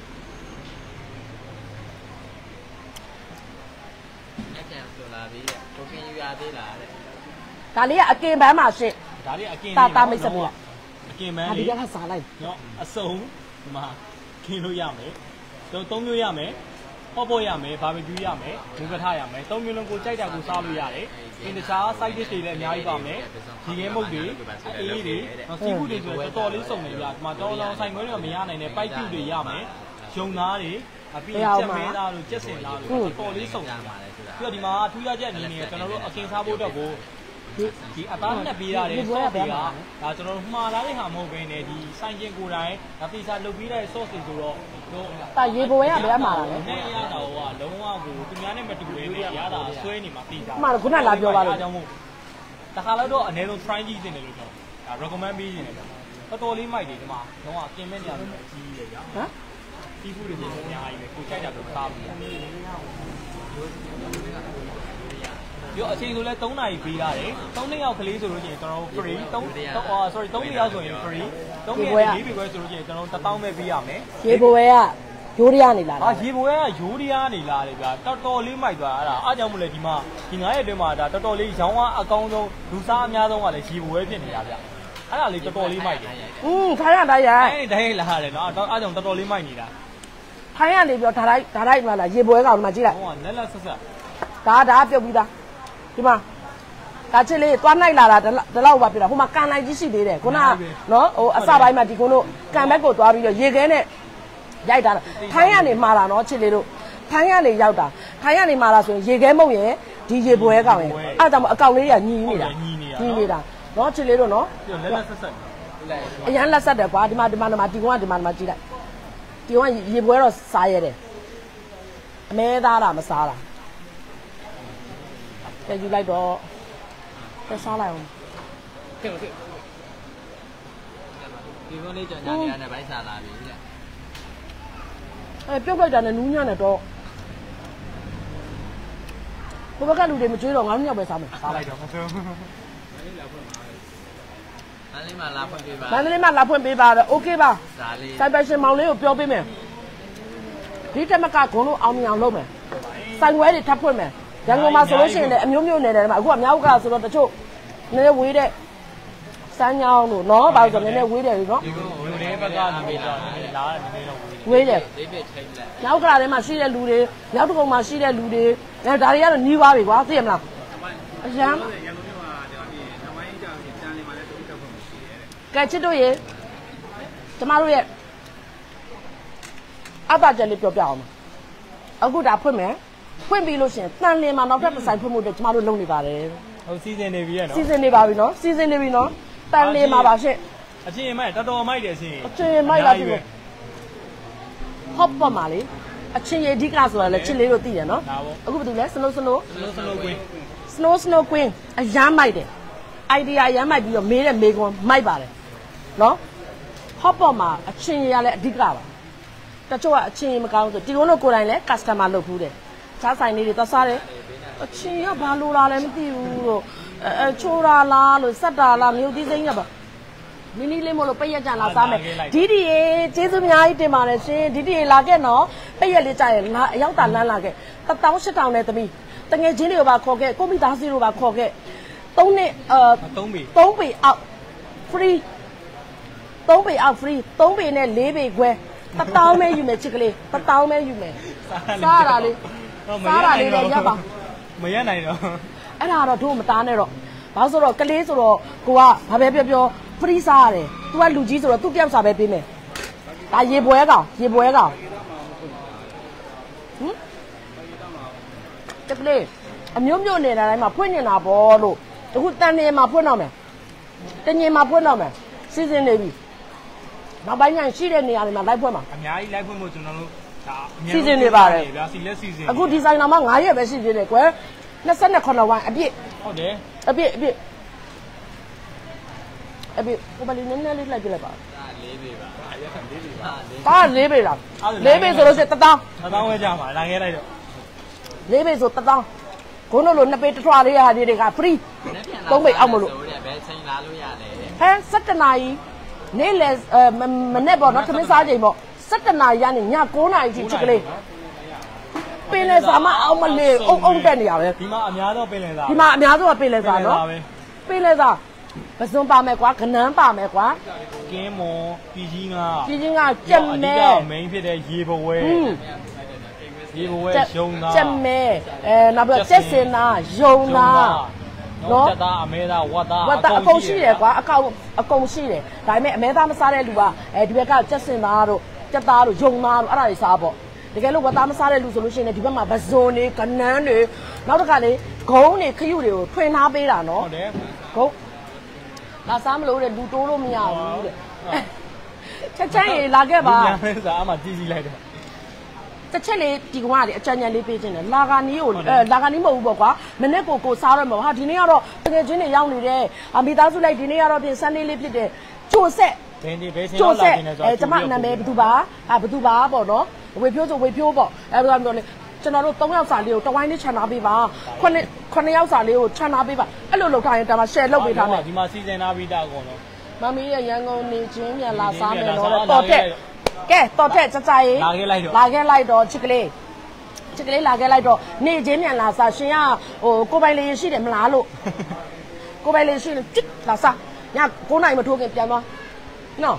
အကင်ဆိုလာပြီးကိုကင်ယူရသေးလားတဲ့ဒါလေးကအကင်ပန်းပါရှင်ဒါလေးအကင်တာမိတ်ဆက်ပြအကင်ပန်းလေးဒီကစားလိုက်နော်အစုံဒီမှာခင်းလို့ရမယ်ကျွန်တော်3မျိုးရမယ်ဟော့ပေါ်ရမယ်ဘာဘီကျူးရမယ်မူကထရမယ်3မျိုးလုံးကိုကြိုက်တာကိုစားလို့ရတယ်အင်းတခြား side dish တွေလည်းအများကြီးပါမယ်ဒီကဲမုတ်တွေအေးတွေစီးဖူးတွေဆိုတော့တော်တော်လေးစုံနေပြဒီမှာတော်တော်ဆိုင်ခွဲတွေမရနိုင်တဲ့ပိုက်ကျူးတွေရမယ်ရုံသားတွေအပြီးချက်မဲသားတို့ချက်စင်သားတို့တော်တော်လေးစုံနေပါတယ်ပြီးတော့ဒီမှာထူးခြားချက်အနေနဲ့ကျွန်တော်တို့အကင်စားဖို့အတွက်ကိုဒီအသားနဲ့ပေးရတယ် sauce တွေကဒါကျွန်တော်တို့မှားလာတဲ့ဟာမဟုတ်ဘဲနဲ့ဒီဆိုင်ချင်းကိုယ်တိုင်ဒါပီဇာလုပ်ပြီးတဲ့ sauce တွေဆိုတော့တာရေဘွယ်ကဘယ်မှာလဲနဲ့ရတာဟိုကလုံးဝကိုသူများနဲ့မတူဘဲနဲ့ရတာဆွဲနေမှာပီဇာမှန်ခုနလာပြောပါလို့အကြောင်းမို့တခါတော့အနည်းဆုံး try ကြည့်နေတယ်လို့ကျွန်တော်ဒါ recommend ပေးနေတယ်တော်တော်လေးမိုက်တယ်ဒီမှာလုံးဝกินမဲ့နေရာတွေကြီးရရဟမ်စီးဖူးတွေအများကြီးပဲကိုကြိုက်တာကိုစားပြီးပြောအချိန်ဆိုလဲ3နာရီပေးရတယ်3နှစ်ယောက်ကလေးဆိုလို့ရှိရင်ကျွန်တော် free 3နှစ်ယောက်ဆိုရင် free 3နှစ်ယောက်4ပြီခွဲဆိုလို့ရှိရင်ကျွန်တော်1000ပဲပေးရမယ်ရေဘွယ်ကယိုးရီးယားနေလာတာရေဘွယ်ကယိုးရီးယားနေလာတယ်ဗျာတော်တော်လေးမိုက်သွားတာအားကြောင့်မို့လဲဒီမှာဒီ9ရက်အတွင်းမှာဒါတော်တော်လေးရောင်းအားအကောင်းဆုံးလူစားအများဆုံးကလည်းရေဘွယ်ဖြစ်နေတာဗျာအဲ့ဒါလေးတော်တော်လေးမိုက်တယ်ထိုင်းရတိုင်းရတိုင်းလာရတယ်နော်အားကြောင့်တော်တော်လေးမိုက်နေတာထိုင်းရနေပြောဓာလိုက်မှလာရေဘွယ်ကောင်ဒီမှာကြည့်လိုက်ဟိုကလက်ဆက်ဆက်ဒါပြုတ်ပြီးသားဒီမှာဒါချစ်လေးသွားနိုင်လာတာဒီလောက်ပါပြတာဟိုမှာကန်လိုက်ကြီးရှိသေးတယ်ခုနကနော်ဟိုအစပိုင်းမှာဒီကုန်းတို့ကန်ဘက်ကိုသွားပြီးတော့ရေခဲနဲ့ရိုက်တာထိုင်းကနေမှာလာနော်ချစ်လေးတို့ထိုင်းကနေရောက်တာထိုင်းကနေမှာလာဆိုရင်ရေခဲမုတ်ရဲ့ဒီရေဘွဲကောင်ရဲ့အဲ့ဒါကြောင့်အကောင်လေးတွေကညီနေတာနော်ချစ်လေးတို့နော်လက်ဆက်ဆက်အရန်လက်ဆက်တယ်ကွာဒီမှာဒီကုန်းကဒီမှာကြည့်လိုက်ဒီကုန်းကရေဘွဲတော့စားရတယ်အမဲသားတာမစားတာယူလိုက်တော့ဆက်စားလိုက်အောင်ဒီကုန်းလေးကြောင်ညာနေရတယ်ဘိုက်စားလာပြီတဲ့ပြုတ်လိုက်တာနဲ့နူးညံ့နေတော့ဘဘကလူတွေမကြွေးတော့ငါတို့ညောက်ပဲစားမယ်စားလိုက်တော့မဆုံးမန္တလေးမှာလာဖွင့်ပေးပါမန္တလေးမှာလာဖွင့်ပေးပါတော့โอเคပါစိုက်ပရှင်မောင်လေးကိုပြောပေးမယ်ဒီတက်မကဂုံလို့အောင်မြင်အောင်လုပ်မယ်စိုက်ဝဲတွေထပ်ဖွင့်မယ်ရန်ကုန်မှာဆိုလို့ရှိရင်လည်းအမျိုးမျိုးနေတယ်မှာအခုကမြောက်ကဆိုတော့တချို့နည်းနည်းဝေးတဲ့စမ်းညောင်းတို့နော်ဘာလို့ဆိုနည်းနည်းဝေးတယ်နော်ဒီကုန်းလူတွေဘက်ကလူတွေတော့လာတယ်နည်းနည်းတော့ဝေးတယ်မြောက်ကလာထဲမှာရှိတဲ့လူတွေမြောက်တကုံမှာရှိတဲ့လူတွေဒါတွေကတော့နီးသွားပြီကွာသိရမလားအရန်ကဲချစ်တို့ရေကျမတို့ရဲ့အတားချက်လေးပြောပြအောင်အခုဒါဖွင့်မယ်ဖွင့်ပြီးလို့ရှင်တန်လင်းမှာနောက်ထပ်တစ်ဆိုင်ဖွင့်ဖို့အတွက်ကျမတို့လုပ်နေပါတယ်ဟုတ်စီစဉ်နေပြီရနော်စီစဉ်နေပါပြီနော်စီစဉ်နေပြီနော်တန်လင်းမှာပါရှင့်အချင်းမိုက်တော်တော်မိုက်တယ်ရှင်အချင်းမိုက်လာပြီဟော့ပေါ်မှာလေအချင်းရေအဓိကဆိုတာလေချစ်လေးတို့သိတယ်နော်အခုဘာတူလဲ snow queen အရမ်းမိုက်တယ် idea အရမ်းမိုက်ပြီးတော့မေးတဲ့မေးခွန်းမိုက်ပါတယ်နော်ဟော့ပေါ်မှာအချင်းရေကလည်းအဓိကပါတချို့ကအချင်းရေမကောင်းဆိုဒီကုန်းတို့ကိုယ်တိုင်လည်း customer လုပ်ဖူးတယ်ချားဆိုင်လေးတွေသွားစားတယ်အချင်းကဘာလိုလာလဲမသိဘူးလို့ချိုးတာလားလို့စက်တာလားမြို့သီးစိမ်းကပါမင်းလေးလေးမလို့ပိတ်ရက်ကြလာစားမယ်ဒီဒီရေကျေးဇူးအများကြီးတင်ပါတယ်ရှင်ဒီဒီရေလာခဲ့နော်ပိတ်ရက်လေးကြရင်ငါအရောက်တာလမ်းလာခဲ့18000နဲ့သမီးတငယ်ချင်းတွေကိုပါခေါ်ခဲ့ကိုမိသားစုတွေကိုပါခေါ်ခဲ့3နှစ်3ပေအောက် free 3ပေအောက် free 3ပေနဲ့4ပေခွဲ1000ပဲယူမယ်ချစ်ကလေး1000ပဲယူမယ်စားတာလေးလည်းရပါမရနိုင်တော့အဲ့ဒါတော့တို့မသားနဲ့တော့ဘာလို့ဆိုတော့ကလေးဆိုတော့ကိုကဘာပဲပြောဖရီးစားရတယ်။ तू ကလူကြီးဆိုတော့သူ့တယောက်စားပဲပေးမယ်။ဒါရေပွဲကောင်ဟမ်တကလေးအမျိုးမျိုးနေတာတိုင်းမှာဖွင့်နေတာပေါ့လို့အခုတန်နေမှာဖွင့်တော့မယ်။တညင်မှာဖွင့်တော့မယ်။စီစဉ်နေပြီ။နောက်ပိုင်းကျရင်ရှိတဲ့နေရာတွေမှာလိုက်ဖွင့်မှာအများကြီးလိုက်ဖွင့်ဖို့ကျွန်တော်တို့ဒါစီစဉ်နေပါတယ်ဗျာစီလက်စီစဉ်အခုဒီဇိုင်နာမှာ9ရက်ပဲရှိသေးတယ်ကွယ်29ဝိုင်းအပြည့်ဟုတ်တယ်အပြည့်ဟိုဘယ်လိုနည်းနည်းလေးလိုက်ပြလိုက်ပါ 4ပေပါ 4ပေလား4ပေဆိုလို့ရှိရင် 1000ဝဲကြမှာလာခဲ့လိုက်တော့ 4ပေဆို1000ခုနလို2ပေတစ်ထွာလေးဟာဒီတွေက free 3ပေအောက်မလို့ဘယ်ချိန်လာလို့ရလဲဟဲ17နာရီနေ့လေမနေ့ပေါ့နော်ခမင်းစားချိန်ပေါ့17နာရီကနေည9နာရီထိချစ်ကလေးပင်လယ်စာမအောင်မလေးအုံတက်နေရပဲဒီမှာအများဆုံးပင်လယ်စာဒီမှာအများဆုံးကပင်လယ်စာနော်ပင်လယ်စာပစုံပါမယ်ကွာခနန်းပါမယ်ကွာကင်းမွန်ပြည်ကြီးငါပြည်ချင်းကကြက်မဲမိန်ဖြစ်တဲ့ရေဘဝဲရေဘဝဲယုံသားကြက်မဲနောက်ပြီးကြက်စင်နာယုံနာနော်ကြက်သားအမဲသားဝတ်သားဝတ်သားအကုန်ရှိတယ်ကွာအကုန်ရှိတယ်ဒါပေမဲ့အမဲသားမစားတဲ့လူကဒီဘက်ကကြက်စင်သားတို့ကြက်သားတို့ယုံသားတို့အဲ့ဒါတွေစားပေါ့တကယ်လို့ဝတ်သားမစားတဲ့လူဆိုလို့ရှိရင်ဒီဘက်မှာပဇွန်တွေကနန်းတွေနောက်တစ်ခါလေဂုံးတွေခရုတွေကိုထွင်ထားပေးတာနော်ဟုတ်တယ်ဂုံးလာစားမလို့တဲ့လူတိုးလို့မရဘူးတဲ့ချက်ချင်းရေလာခဲ့ပါညာမဲစားအမှကြီးလိုက်တယ်တစ်ချက်လေးဒီကောင်ကလေအကြံဉာဏ်လေးပေးခြင်းတယ်လာဂာနီးကိုလာဂာနီးမဟုတ်ဘူးပေါ့ကွာမနေ့ကိုစားရမှာဟာဒီနေ့ကတော့တကယ်ချင်းတွေရောက်နေတယ်မိသားစုလိုက်ဒီနေ့ကတော့ပြင်ဆန်းလေးလေးဖြစ်တယ်ကြိုဆက်ဘယ်ဒီဘယ်ချင်းလောက်လာနေလဲဆိုတော့ကျမနာမည်ဘသူပါဘသူပါပေါ့နော်ဝေဖြိုးဆိုဝေဖြိုးပေါ့အဲ့ဒါမျိုးလေကျွန်တော်တို့3ယောက်စာလေးကိုတဝိုင်းလေးခြံထားပေးပါ9ယောက်စာလေးကိုခြံထားပေးပါအဲ့လိုလုပ်ထားရင်ဒါမှ share လုပ်ပေးထားမယ်ဒီမှာစီစဉ်ထားပြီးတာအကုန်လုံးမမီးရဲ့ရန်ကုန်နေချင်းမြန်လာစားမယ်တော့တော်တဲ့ကဲတော်တဲ့ကြကြရေးလာခဲ့လိုက်တော့ချစ်ကလေးလာခဲ့လိုက်တော့နေချင်းမြန်လာစားရှင်ကဟိုကိုပိုင်လေးရှိတယ်မလားလို့ကိုပိုင်လေးရှိတယ်ချစ်လာစားည9နိုင်မထိုးခင်ပြန်သွားနော်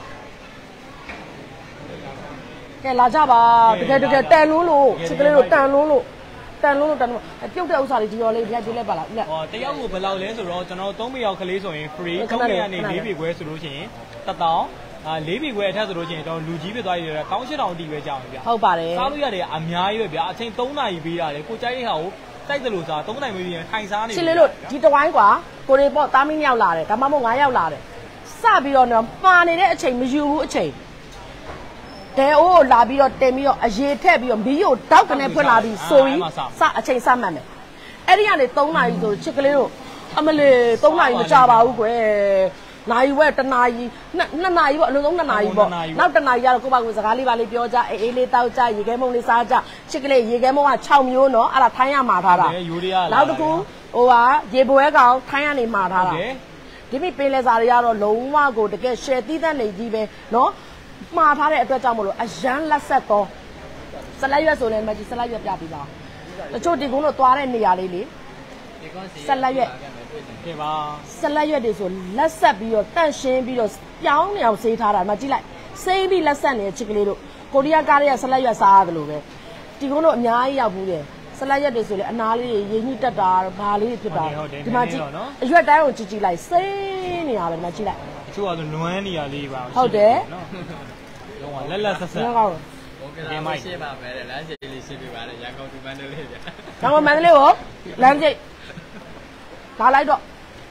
ကဲလာကြပါတကယ်တန်လုံးလို့ချစ်ကလေးတို့တန်လုံးလို့ပြုတ်တဲ့ဥစ္စာတွေဒီရောလေးပြည့်လိုက်ပါလားလက်ဟောတယောက်ကိုဘယ်လောက်လဲဆိုတော့ကျွန်တော်3ပေယောက်ကလေးဆိုရင် free 3ပေကနေ4ပေခွဲဆိုလို့ရှိရင်1000 4ပေခွဲအထက်ဆိုလို့ရှိရင်ကျွန်တော်လူကြီးဖြစ်သွားပြီလေ18000အတိပဲကြောင်းဗျာဟုတ်ပါတယ်စားလို့ရတယ်အများကြီးပဲဗျာအချိန်3နာရီပေးရတယ်ကိုကြိုက်တဲ့ဟာကိုတိုက်တယ်လို့စား3နာရီမပြီးရင်ထိုင်စားနေချစ်လေးတို့ဒီတဝိုင်းကွာကိုရီပေါ့တာမင်းယောက်လာတယ်ဒါမှမဟုတ်9ယောက်လာတယ်စပြီးတော့မှာနေတဲ့အချိန်မယူဘူးအချိန်တဲအိုးလာပြီးတော့တင်ပြီးတော့အရေထက်ပြီးတော့မီးကိုတောက်ကနေဖွင့်လာပြီးဆိုပြီးစအချိန်စမှတ်မယ်အဲ့ဒီကနေ3နာရီဆိုချစ်ကလေးတို့အမလေး3နာရီမကြပါဘူးကွယ်နိုင်ဝဲတနာရီ2နာရီပေါ့အလုံးစုံ2နာရီပေါ့နောက်1နာရီကတော့ကိုယ့်ဘာကိုစကားလေးပါလေးပြောကြအေးလေးတောက်ကြရေခဲမုံလေးစားကြချစ်ကလေးရေခဲမုံက6မျိုးနော်အဲ့ဒါထိုင်းရမှာထားတာနောက်တစ်ခုဟိုဟာရေပွဲကောင်ထိုင်းရနေမှာထားတာဒီမိပင်လဲစားတွေကတော့လုံးဝကိုတကယ် share တီးတဲ့နေကြီးပဲနော်မှားထားတဲ့အတွက်ကြောင့်မလို့အရန်လက်ဆက်တော့ဆလိုက်ရွက်ဆိုလည်းမကြီးဆလိုက်ရွက်ပြပြီးပါတချို့ဒီကုန်းတို့သွားတဲ့နေရာလေးလေဆလိုက်ရွက်ကဲပါဆလိုက်ရွက်တွေဆိုလက်ဆက်ပြီးတော့တန့်ရှင်းပြီးတော့ပြောင်းနေအောင်ဆေးထားတာမကြည့်လိုက်ဆေးပြီးလက်ဆက်နေတဲ့ချစ်ကလေးတို့ကိုရီးယားကားတွေကဆလိုက်ရွက်စားရတယ်လို့ပဲဒီကုန်းတို့အများကြီးရောက်ဘူးတယ်ဆလိုက်ရွက်တွေဆိုလေအနာလေးတွေရေညှိတက်တာဘာလေးဖြစ်တာဒီမှာကြည့်အရွက်တိုင်းကိုကြည့်လိုက်ဆေးနေရပဲဒီမှာကြည့်လိုက်အချို့ကနွမ်းနေရလေးပါဟုတ်တယ်တော့လက်ဆက်ဆက်ဟုတ်โอเคပါရှင်းပါမယ်လမ်းချိန်လေးရှင်းပြပါလေရန်ကုန်ဒီမန္တလေးဗျာ။နောက်မှမန္တလေးကိုလမ်းကျိတ်လာလိုက်တော့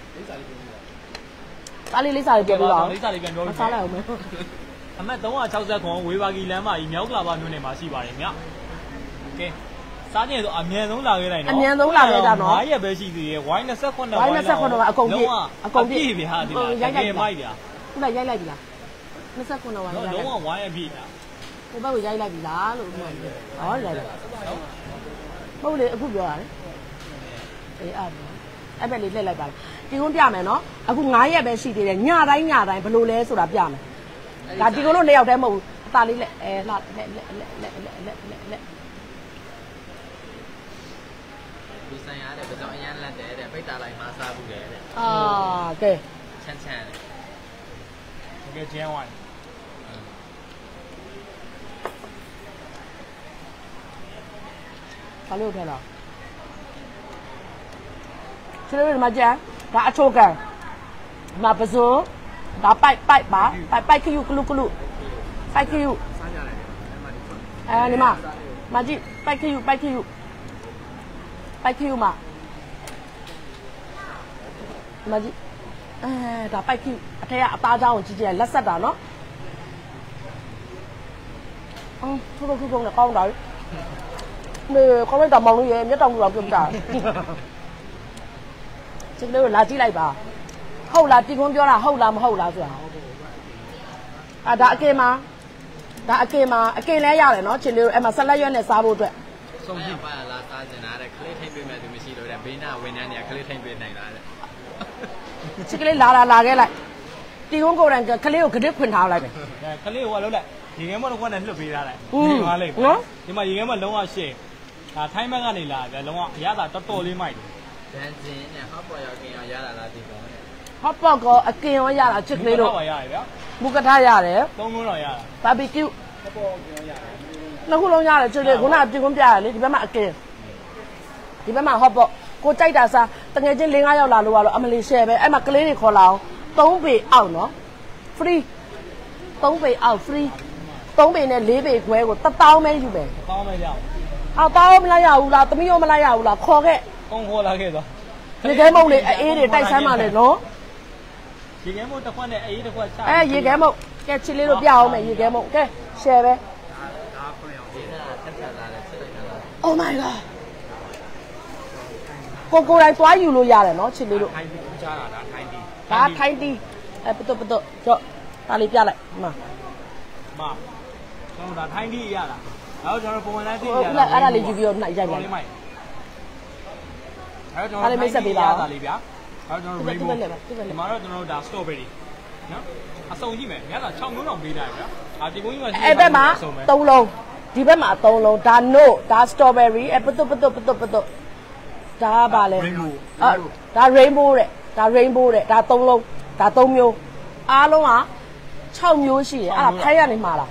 စားလေးလေးစားလေးပြောပြပါဦးလေးစားလေးပြန်ပြောပြစားလိုက်အောင်မယ်အမှတ်360ခွန်ဝေဘာဂီလမ်းမကြီးမြောက်ကလာပါမြို့နယ်မှာရှိပါတယ်ဗျโอเคစားနေဆိုအမြန်ဆုံးလာခဲ့လိုက်နော်9ရက်ပဲရှိသေးတယ်ဝိုင်း29ဝိုင်း 29အကုန်ပြည့်ပြီဟာဒီမှာတကယ်မိုက်ဗျာခုနရိုက်လိုက်ပြီလား29ဝိုင်းရိုက်လိုက်လုံးဝဝိုင်းအပြည့်တာဟိုဘက်ကိုရိုက်လိုက်ပြီလားလို့ပြောတယ်ဟောရိုက်လိုက်မဟုတ်လေအခုပြောတာလေအေးအဲ့ဘက်လေးလှည့်လိုက်ပါလားဒီကုန်းပြမယ်နော်အခု9ရက်ပဲရှိသေးတယ်ညတိုင်းဘယ်လိုလဲဆိုတာပြမယ်ဒါဒီကုန်းတို့2ယောက်တည်းမဟုတ်ဘူးအသာလေးလက်လှလက်ဒီဆိုင်ရတယ်ပကြောင်အရန်လက်တယ်တဲ့ပိတ်တာလိုက်မှာစားဘူးတဲ့ကဲချမ်းတယ်โอเคကျန်းဝိုင်းဘာလို့ထဲတော့ချစ်လို့ဒီမှာကြာဒါအချိုးကန်ဒီမှာပစုံဒါပိုက်ပါပိုက်ခယူကလူပိုက်ခယူစားကြတယ်ဒီမှာမကြည့်ပိုက်ခယူမှာမကြည့်ဒါပိုက်ခယူအထက်ကအသားချောင်းကိုကြည့်ကြလက်ဆက်တာနော်ထိုးလည်းကောင်းတာမေခေါင်းလိုက်တာမောင်လို့ရမျက်တောင်လို့ပြုတ်တာချစ်ကလေးကိုလာကြည့်လိုက်ပါဟုတ်လားတီကွန်းပြောတာဟုတ်လားမဟုတ်လားဆိုတာဒါအကင်လဲရတယ်နော်ချစ်လေးတို့အဲ့မှာဆက်လက်ရွက်နဲ့စားဖို့အတွက်ဆုံးဖြတ်ပါလာစားကျင်တာတဲ့ခလေးထိမ့်ပေးမဲ့သူမရှိတော့တဲ့ဘေးနာဝန်ထမ်းတွေကခလေးထိမ့်ပေးနိုင်တာတဲ့ချစ်ကလေးလာခဲ့လိုက်တီကွန်းကိုယ်တိုင်ကလေးကိုဂဒစ်ခွင်ထားလိုက်ပဲခလေးကိုလှုပ်လိုက်ရေခဲမတော့ကနေလှုပ်ပေးထားလိုက်ဒီမှာလေးနော်ဒီမှာရေခဲမလုံးဝရှင်းဒါထိုင်းဘက်ကနေလာတယ်လုံးဝအရသာတော်တော်လေးမိုက်တယ်ဒန်ဂျင်နဲ့ဟော့ပေါ်ရောက်ကင်ရောရလာတာဒီကောင်နဲ့ hot pot ကိုအကင်ရောရတာချစ်ကလေးတို့ပါရတယ်ဗျာမူကထားရတယ် 3လုံးတော့ရတာ barbecue ပေါ့ကျွန်တော်ရတယ်နှစ်ခုလုံးရတယ်ချစ်လေးခုနကပြင်ခွန်းပြရလေဒီဘက်မှာအကင်ဒီဘက်မှာ hot pot ကိုကြိုက်တာစားတငယ်ချင်း4-5ယောက်လာလို့ကတော့အမလီ share ပဲအဲ့မှာကလေးတွေခေါ်လာအောင်3ပေအောက်နော် free 3ပေအောက် free 3ပေနဲ့4ပေခွဲကို1000ပဲယူမယ်ကောင်းမယ်ဗျာအော်တောင်းမလိုက်ရဘူးလားသမီးရောမလိုက်ရဘူးလားခေါ်ခဲ့ကုန်းခေါ်လာခဲ့သွားရေခဲမုံလေးအေးတွေတိုက်ဆမ်းပါလေနော်ရေခဲမို့တစ်ခွက်နဲ့အေးတစ်ခွက်ချရေခဲမုံကဲချစ်လေးတို့ပြအောင်မယ်ရေခဲမုံကဲ share ပဲဒါခွင့်အောင်ဒီကတက်ဆက်လာတယ်ဆက်လိုက်တာ Oh my god ကိုတိုင်းသွားယူလို့ရတယ်နော်ချစ်လေးတို့ထိုင်းပြီးချတာဒါထိုင်းပြီးဒါထိုင်းတီးပတုကြော့ဒါလေးပြလိုက်ဒီမှာမကျွန်တော်ဒါထိုင်းတီးရတာအဲ့တော့ကျွန်တော်ပုံမှန်တိုင်းတီးရဟုတ်လားအဲ့ဒါလေးယူပြီးတော့နှိုက်ရိုက်လိုက်အဲ့တော့ကျွန်တော်မိတ်ဆက်ပေးပါဒါလေးဗျာအဲ့တော့ကျွန်တော် rainbow ဒီမှာတော့ကျွန်တော်တို့ဒါ strawberry နော်အစုံကြည့်မယ်ညက6မျိုးတော့ပေးတာဗျာဒီကုန်းကြီးမှာအဲ့ဘက်မှာ3လုံးဒီဘက်မှာ3လုံးဒါ no ဒါ strawberry ပတုဒါပါလဲဒါ rainbow တဲ့ဒါ rainbow တဲ့ဒါ3လုံးဒါ3မျိုးအားလုံးက6မျိုးရှိတယ်အဲ့ဒါဖိုက်ရနေမှာလား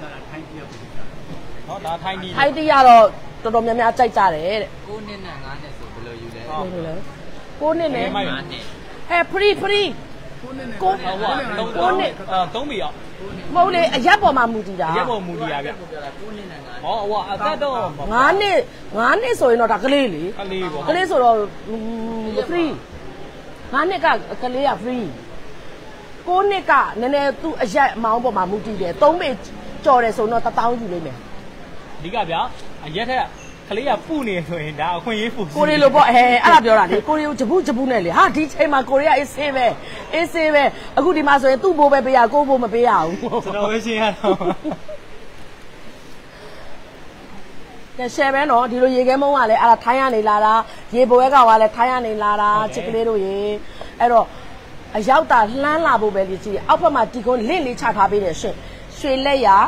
နော်ဒါထိုင်းတီးဖိုက်တီးကတော့တော်တော်များများကြိုက်ကြတယ်တဲ့ 9နှစ်နဲ့9နှစ်ဆိုဘယ်လိုယူလဲဟုတ်လေ9နှစ်နဲ့ 9နှစ်ဟဲ့ free ဟုတ်ပါ3နှစ်3ပြီအောင်မဟုတ်လေအရက်ပေါ်မှာမူတည်တာရက်ပေါ်မူတည်ရဗျ 9နှစ်နဲ့9နှစ်ဟောဟိုအသက်တော့ 9နှစ်ဆိုရင်တော့ဒါကလေးလေကလေးပေါ့ကလေးဆိုတော့ free 9နှစ်ကကလေးက free 9နှစ်ကနည်းနည်းသူ့အရက်အမောင်းပေါ်မှာမူတည်တယ်3ပေကြော်တယ်ဆိုတော့1000ယူလိမ့်မယ်အဓိကဗျာအရက်ထက်ကလေးကပူနေဆိုရင်ဒါအခွင့်အရေးပူကိုရီလိုပေါ့အဲ့ဒါပြောတာလေကိုရီကိုဂျပူနဲ့လေဟာဒီချိန်မှာကိုရီးယားအေးဆေးပဲအခုဒီမှာဆိုရင်သူ့ဘိုးပဲပေးရကိုဘိုးမပေးရဘူးကျွန်တော်ပဲရှင်းရတော့ကဲ share ပဲနော်ဒီလိုရေခဲမုံကလည်းအဲ့ဒါထိုင်းရနေလာတာရေပွဲကလည်းထိုင်းရနေလာတာချစ်ကလေးတို့ရေအဲ့တော့အရောက်တာလှမ်းလာဖို့ပဲကြည့်အောက်ဘက်မှာဒီကုန်းလင့်လေးချထားပေးတယ်ရှင်ရွှေလက်ရ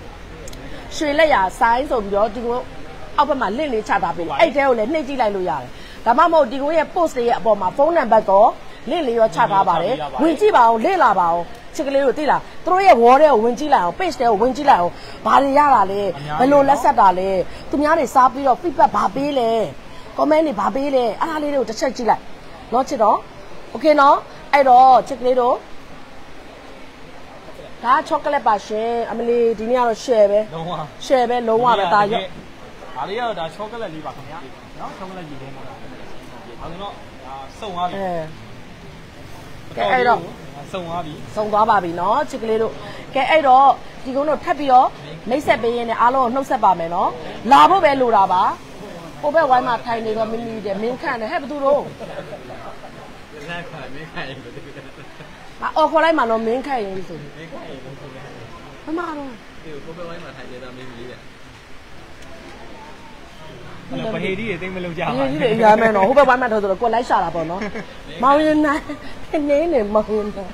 ဆိုင်းဆိုပြီးတော့ဒီကုန်းအောက်ဘက်မှာလင့်လေးချထားပေးတယ်အဲ့တဲကိုလည်းနှိပ်ကြည့်လိုက်လို့ရတယ်ဒါမှမဟုတ်ဒီကုန်းရဲ့ post တွေရဲ့အပေါ်မှာဖုန်းနံပါတ်ကောလင့်လေးရောချထားပါတယ်ဝင်ကြည့်ပါအောင်လင့်လာပါအောင်ချစ်ကလေးတို့သိလားသူတို့ရဲ့ wall တွေကိုဝင်ကြည့်လိုက်အောင် page တွေကိုဝင်ကြည့်လိုက်အောင်ဘာတွေရတာလဲဘယ်လိုလက်ဆက်တာလဲသူများတွေစားပြီးတော့ feedback ဘာပေးလဲ comment တွေဘာပေးလဲအားအားလေးတွေကိုတစ်ချက်ကြည့်လိုက်နော်ချစ်တော့ okay နော်အဲ့တော့ချစ်ကလေးတို့ဒါ chocolate ပါရှင်အမလီဒီနေ့ကတော့ share ပဲလုံးဝ share ပဲလုံးဝပဲဒါရော့ဒါလေးကတော့ဒါ chocolate လေးပါခင်ဗျာနော် chocolate ကြီးလေးမှာဒါဆိုတော့ဒါစုံသွားပြီကဲအဲ့တော့စုံသွားပြီဆုံးသွားပါပြီနော်ချစ်ကလေးတို့ကဲအဲ့တော့ဒီကုန်းတို့ထပ်ပြီးတော့မိတ်ဆက်ပေးရင်းနဲ့အားလုံးကိုနှုတ်ဆက်ပါမယ်နော်လာဖို့ပဲလိုတာပါဟိုဘက်ဝိုင်းမှာထိုင်နေတော့မင်းကြီးတယ်မင်းခန့်တယ်ဟဲ့ဘသူတို့လက်ခါမင်းခိုင်ဘယ်လိုလဲအော်ခေါ်လိုက်မှာတော့မင်းခန့်ရင်ဆိုမင်းခိုင်ဘယ်လိုလဲမမတော့ဒီကိုဘယ်ဝိုင်းမှာထိုင်နေတာမင်းကြီးတဲ့ပဟေဒီတွေတိတ်မလုပ်ကြပါဒီဘူးကြီးတွေအများမဲနော်ဟိုဘက်ဝိုင်းမှာတော့ဆိုတော့ကိုလိုက်ရှာတာပေါ့နော်မောင်ရင်နိုင်နေနေမောင်ရင်နိုင်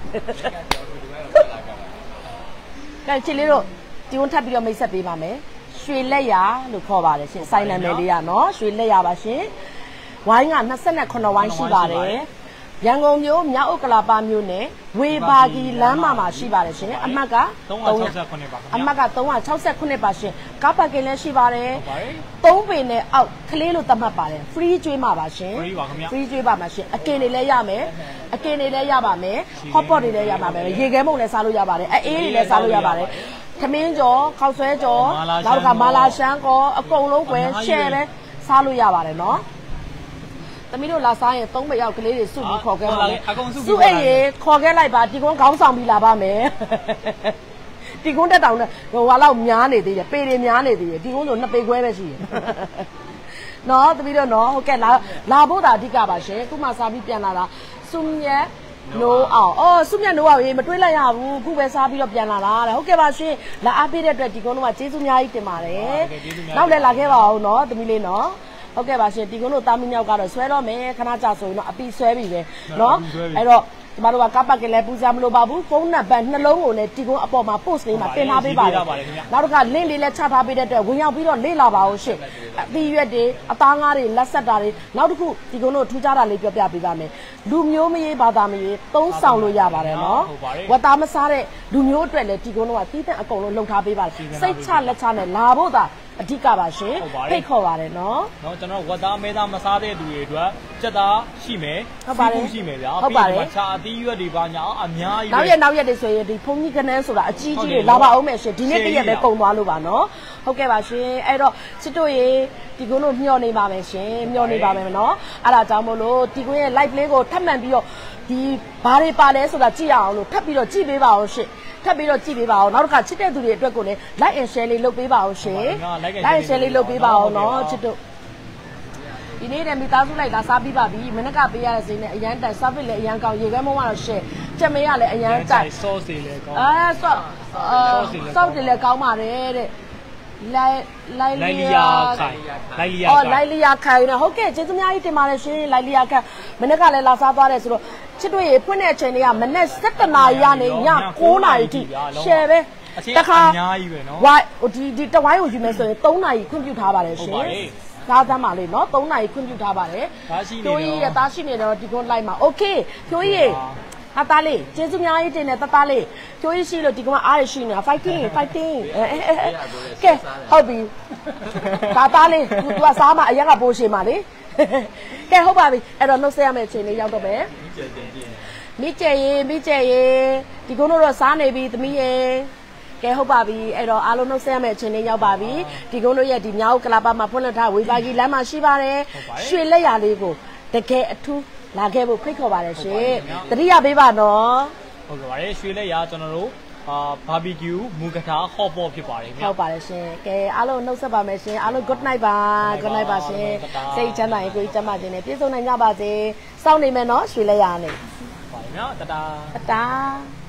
ကဲချစ်လေးတို့ဒီဝန်ထပ်ပြီးတော့မိတ်ဆက်ပေးပါမယ်ရွှေလက်ရလို့ခေါ်ပါတယ်ရှင်စိုင်းနာမည်လေးရနော်ရွှေလက်ရပါရှင်ဝိုင်းက29ဝိုင်းရှိပါတယ်ရန်ကုန်မြို့မြောက်ဥက္ကလာပမြို့နယ်ဝေဘာဂီလမ်းမှာရှိပါတယ်ရှင်အမှတ်က 369ပါခင်အဗျာမှတ်က369ပါရှင်ကားပါကင်လည်းရှိပါတယ်ဟုတ်ပါတယ် 3ပေနဲ့အောက်ကလေးလို့သတ်မှတ်ပါတယ် free ကျွေးမှာပါရှင် free ပါခင်ဗျာ free ကျွေးပါမှာရှင်အကင်တွေလည်းရမယ်အကင်တွေလည်းရပါမယ် hot pot တွေလည်းရပါမယ်ရေခဲမုံလည်းစားလို့ရပါတယ်အေးတွေလည်းစားလို့ရပါတယ်သမင်းကြော်ခောက်ဆွဲကြော်နောက်ကမာလာရှမ်းကောအကုန်လုံးပဲ share လည်းစားလို့ရပါတယ်နော်သမီးတို့လာစားရင်3ပေရောက်ကလေးတွေစုပြီးခေါ်ခဲ့ပါမယ်စုအိတ်ရေခေါ်ခဲ့လိုက်ပါဒီကုန်းခေါင်းဆောင်ပြီးလာပါမယ်ဒီကုန်းတက်တောင်နဲ့ဟိုဟာလောက်များနေသေးတယ်ပေတွေများနေသေးတယ်ဒီကုန်းဆို2ပေခွဲပဲရှိတယ်နော်သမီးတို့နော်ဟုတ်ကဲ့လာဖို့တာအဓိကပါရှင်ခုမှစားပြီးပြန်လာတာစုမြက်နိုးအောင်အော်စုမြတ်နိုးအောင်ရေမတွေးလိုက်ရဘူးခုပဲစားပြီးတော့ပြန်လာတာတဲ့ဟုတ်ကဲ့ပါရှင်လာအားပေးတဲ့အတွက်ဒီကုန်းတော့ကျေးဇူးအများကြီးတင်ပါတယ်နောက်လည်းလာခဲ့ပါအောင်နော်သမီးလေးနော်ဟုတ်ကဲ့ပါရှင်ဒီကုန်းတို့တာမီမြောက်ကတော့ဆွဲတော့မယ်ခဏကြာဆိုရင်တော့အပီဆွဲပြီပဲနော်အဲ့တော့ကျမတို့ကကပတ်ကလေးပူဇော်မလို့ပါဘူးဖုန်းနံပါတ်နှလုံးကိုလည်းတီကုန်းအပေါ်မှာ post လေးမှာတင်ထားပေးပါတယ်နောက်တစ်ခါ link လေးလည်းချထားပေးတဲ့အတွက်ဝင်ရောက်ပြီးတော့လေ့လာပါအောင်ရှင့်အသီးရွက်တွေအသားငါးတွေလက်ဆက်တာတွေနောက်တစ်ခုတီကုန်းတို့ထူးခြားတာလေးပြောပြပေးပါမယ်လူမျိုးမရေးဘာသာမရေးသုံးဆောင်လို့ရပါတယ်နော်ဝတ်သားမစားတဲ့လူမျိုးအတွက်လည်းတီကုန်းတို့ကတီးတဲ့အကုန်လုံးလှုပ်ထားပေးပါတယ်စိတ်ချလက်ချနဲ့လာဖို့သာအဓိကပါရှင်ဖိတ်ခေါ်ပါတယ်နော်ကျွန်တော်ဝတ်သားမဲသားမစားတဲ့သူတွေအတွက်စက်သားရှိမယ်ရှိမယ်ဗျာဟုတ်ပါတယ်ချာအသီးရွက်တွေပါညာအများကြီးနောက်ရက်တွေဆိုရင်ဒီဖုန်ကြီးကနန်းဆိုတာအကြီးကြီးတွေလာပါအောင်မယ်ရှင်ဒီနေ့တရက်ပဲကုန်သွားလို့ပါနော်ဟုတ်ကဲ့ပါရှင်အဲ့တော့စစ်တို့ရေဒီကုန်းတို့မျှော်နေပါမယ်ရှင်မျှော်နေပါမယ်နော်အဲ့ဒါကြောင့်မို့လို့ဒီကုန်းရဲ့ live လေးကိုထပ်မံပြီးတော့ဒီဘာတွေပါလဲဆိုတာကြည့်ရအောင်လို့ထပ်ပြီးတော့ကြည့်ပေးပါအောင်ရှင်ထပ်ပြီးတော့ကြည့်ပေးပါအောင်နောက်တစ်ခါချစ်တဲ့သူတွေအတွက်ကိုလည်း like and share လေးလုပ်ပေးပါအောင်ရှင် like and share လေးလုပ်ပေးပါအောင်နော်ချစ်တို့ဒီနေ့နဲ့မိသားစုလိုက်လာစားပြီးပါပြီမနက်ကပေးရတဲ့စိမ်းနဲ့အရန်တိုင် service လည်းအရန်ကောင်းရေခဲမုံကတော့ရှယ်ချက်မေးရလည်းအရန်တိုင် sauce တွေလည်းကောင်း sauce တွေလည်းကောင်းပါတယ်တဲ့လိုက်လီယာခိုင်လိုက်လီယာခိုင်နော်ဟုတ်ကဲ့ကျေးဇူးများကြီးတင်ပါတယ်ရှင်လိုက်လီယာခိုင်မနက်ကလည်းလာစားသွားတယ်ဆိုတော့ချစ်တို့ရေဖွင့်တဲ့အချိန်တွေကမနက်7:00 နာရီကနေည9:00 နာရီထိရှယ်ပဲတခါအများကြီးပဲနော်ဝိုင်းဒီတဝိုင်းကိုယူမယ်ဆိုရင်3:00 နာရီခွင့်ပြုထားပါတယ်ရှင်သားသားမလေးနော်3 နာရီခွင့်ပြုထားပါတယ်ဖြိုးကြီးရသားရှိနေတော့ဒီကုန်းလိုက်မှာโอเคဖြိုးကြီးဟာသားလေးကျေးဇူးများကြီးတင်တယ်တသားလေးဖြိုးကြီးရှိလို့ဒီကုန်းအားရရှိနေတာ fighting ကဲဟုတ်ပြီသားလေး तू ကစားမှာအရက်ကပိုးရှိမှာလေကဲဟုတ်ပါပြီအဲ့တော့နှုတ်ဆက်ရမယ့်အချိန်လေးရောက်တော့မယ်မိကျဲရေဒီကုန်းတော့စားနေပြီသမီးရေကဲဟုတ်ပါပြီအဲ့တော့အားလုံးနှုတ်ဆက်ရမယ့်အချိန်လေးရောက်ပါပြီဒီကုန်းတို့ရဲ့ဒီမြောက်ကလာပါမှာဖွင့်လှစ်ထားဝေဘာကြီးလမ်းမှာရှိပါတယ်ရွှေလက်ရလေးကိုတကယ်အထူးလာခဲ့ဖို့ဖိတ်ခေါ်ပါတယ်ရှင်တတိယပေးပါနော်ဟုတ်ကဲ့ပါတယ်ရွှေလက်ရကျွန်တော်တို့ဘာဘီကျူမူကထာဟော့ပေါ့ဖြစ်ပါတယ်ဟုတ်ပါတယ်ရှင်ကဲအားလုံးနှုတ်ဆက်ပါမယ်ရှင်အားလုံး good night ပါ good night ပါရှင်စိတ်ချမ်းသာရင်ကိုယ်ကျမ်းမာခြင်းနဲ့ပြည့်စုံနိုင်ကြပါစေစောင့်နေမယ်နော်ရွှေလက်ရနဲ့ပါတယ်နော်တတာ